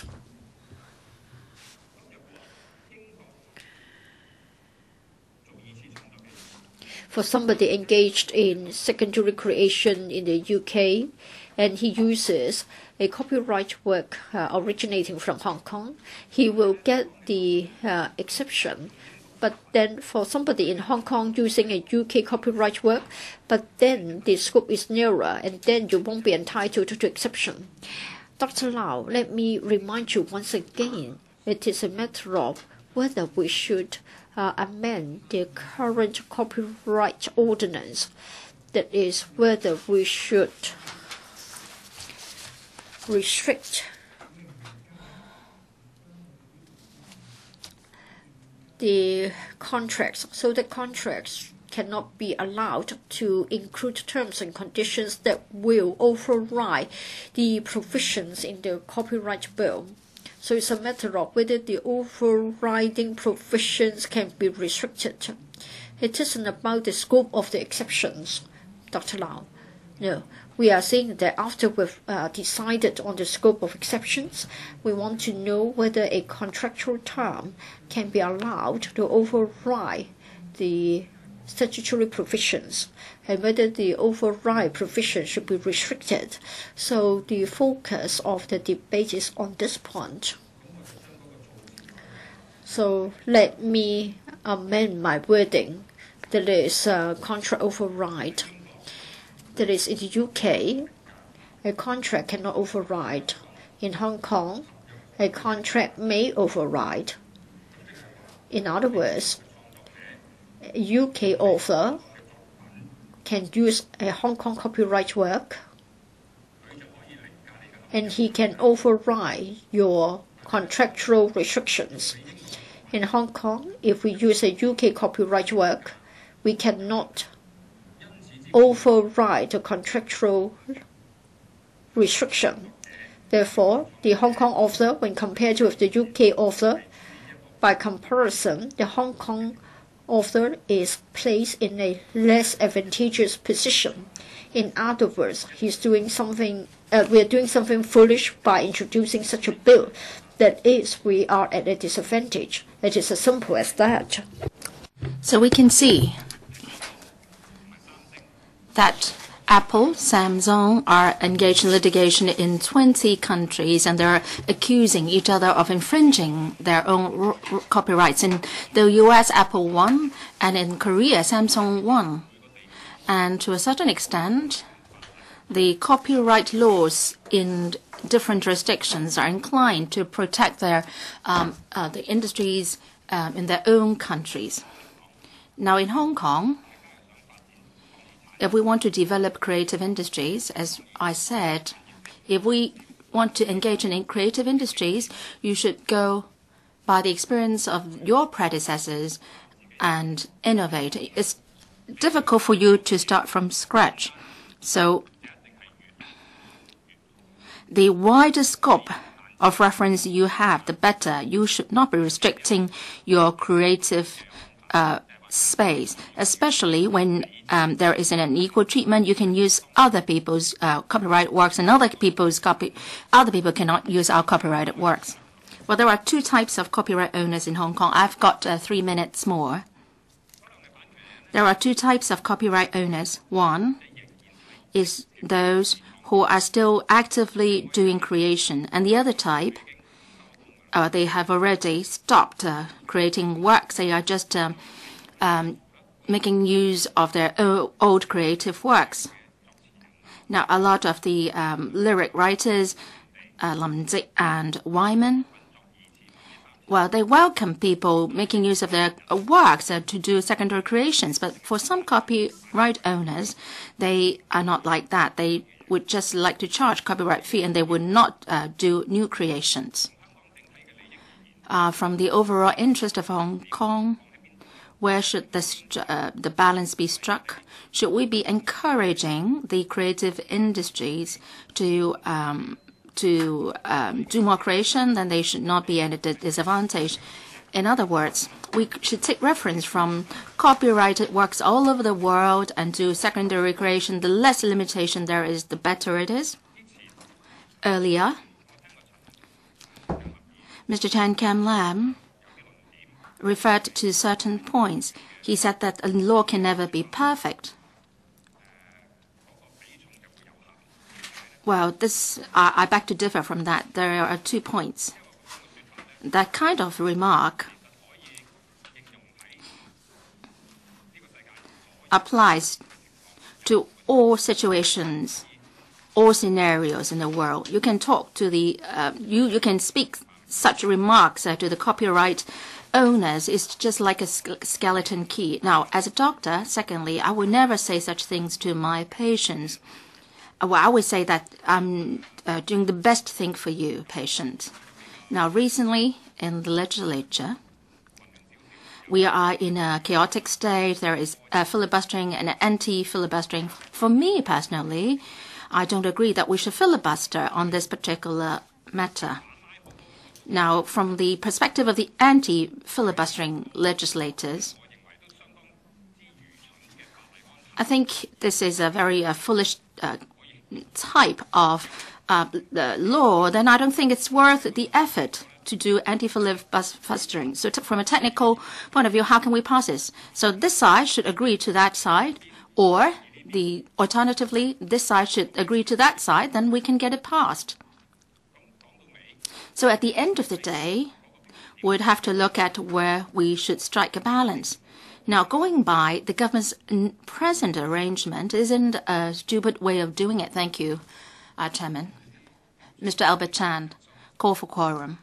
for somebody engaged in secondary creation in the UK, and he uses a copyright work originating from Hong Kong, he will get the exception. But then for somebody in Hong Kong using a UK copyright work, but then the scope is narrower, and then you won't be entitled to exception. Dr. Lau, let me remind you once again, it is a matter of whether we should amend the current copyright ordinance. That is, whether we should restrict the contracts, so the contracts cannot be allowed to include terms and conditions that will override the provisions in the copyright bill. So it's a matter of whether the overriding provisions can be restricted. It isn't about the scope of the exceptions, Dr. Lau. No, we are saying that after we've decided on the scope of exceptions, we want to know whether a contractual term can be allowed to override the statutory provisions and whether the override provision should be restricted. So the focus of the debate is on this point. So let me amend my wording. That is contract override. That is, in the UK, a contract cannot override. In Hong Kong, a contract may override. In other words, a UK author can use a Hong Kong copyright work and he can override your contractual restrictions. In Hong Kong, if we use a UK copyright work, we cannot override the contractual restriction. Therefore, the Hong Kong author, when compared with the UK author, by comparison, the Hong Kong author is placed in a less advantageous position. In other words, we are doing something foolish by introducing such a bill. That is, we are at a disadvantage. It is as simple as that. So we can see that Apple, Samsung are engaged in litigation in 20 countries, and they're accusing each other of infringing their own copyrights. In the US, Apple won, and in Korea, Samsung won. And to a certain extent, the copyright laws in different jurisdictions are inclined to protect their the industries in their own countries. Now, in Hong Kong, if we want to develop creative industries, as I said, if we want to engage in creative industries, you should go by the experience of your predecessors and innovate. It's difficult for you to start from scratch. So the wider scope of reference you have, the better. You should not be restricting your creative space, especially when there is an unequal treatment. You can use other people's copyright works, and other people cannot use our copyrighted works. Well, there are two types of copyright owners in Hong Kong. I've got 3 minutes more. There are two types of copyright owners. One is those who are still actively doing creation, and the other type, they have already stopped creating works. They are just making use of their old creative works. Now, a lot of the lyric writers, Lam Zik and Wyman, well, they welcome people making use of their works to do secondary creations. But for some copyright owners, they are not like that. They would just like to charge copyright fee, and they would not do new creations. From the overall interest of Hong Kong, where should the balance be struck? Should we be encouraging the creative industries to do more creation? Then they should not be at a disadvantage. In other words, we should take reference from copyrighted works all over the world and do secondary creation. The less limitation there is, the better it is. Earlier, Mr. Chan Kam-lam referred to certain points. He said that a law can never be perfect. Well, I beg to differ from that. There are 2 points. That kind of remark applies to all situations, all scenarios in the world. You can talk to the you can speak such remarks to the copyright owners is just like a skeleton key. Now, as a doctor, secondly, I would never say such things to my patients. Well, I always say that I'm doing the best thing for you, patient. Now, recently in the legislature, we are in a chaotic state. There is filibustering and anti-filibustering. For me personally, I don't agree that we should filibuster on this particular matter. Now, from the perspective of the anti-filibustering legislators, I think this is a very foolish type of law. Then I don't think it's worth the effort to do anti-filibustering. So from a technical point of view, how can we pass this? So this side should agree to that side, or alternatively, this side should agree to that side, then we can get it passed. So at the end of the day, we'd have to look at where we should strike a balance. Now, going by the government's present arrangement isn't a stupid way of doing it. Thank you, Chairman. Mr. Albert Chan, call for quorum.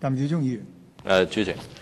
譚耀宗議員。 主席，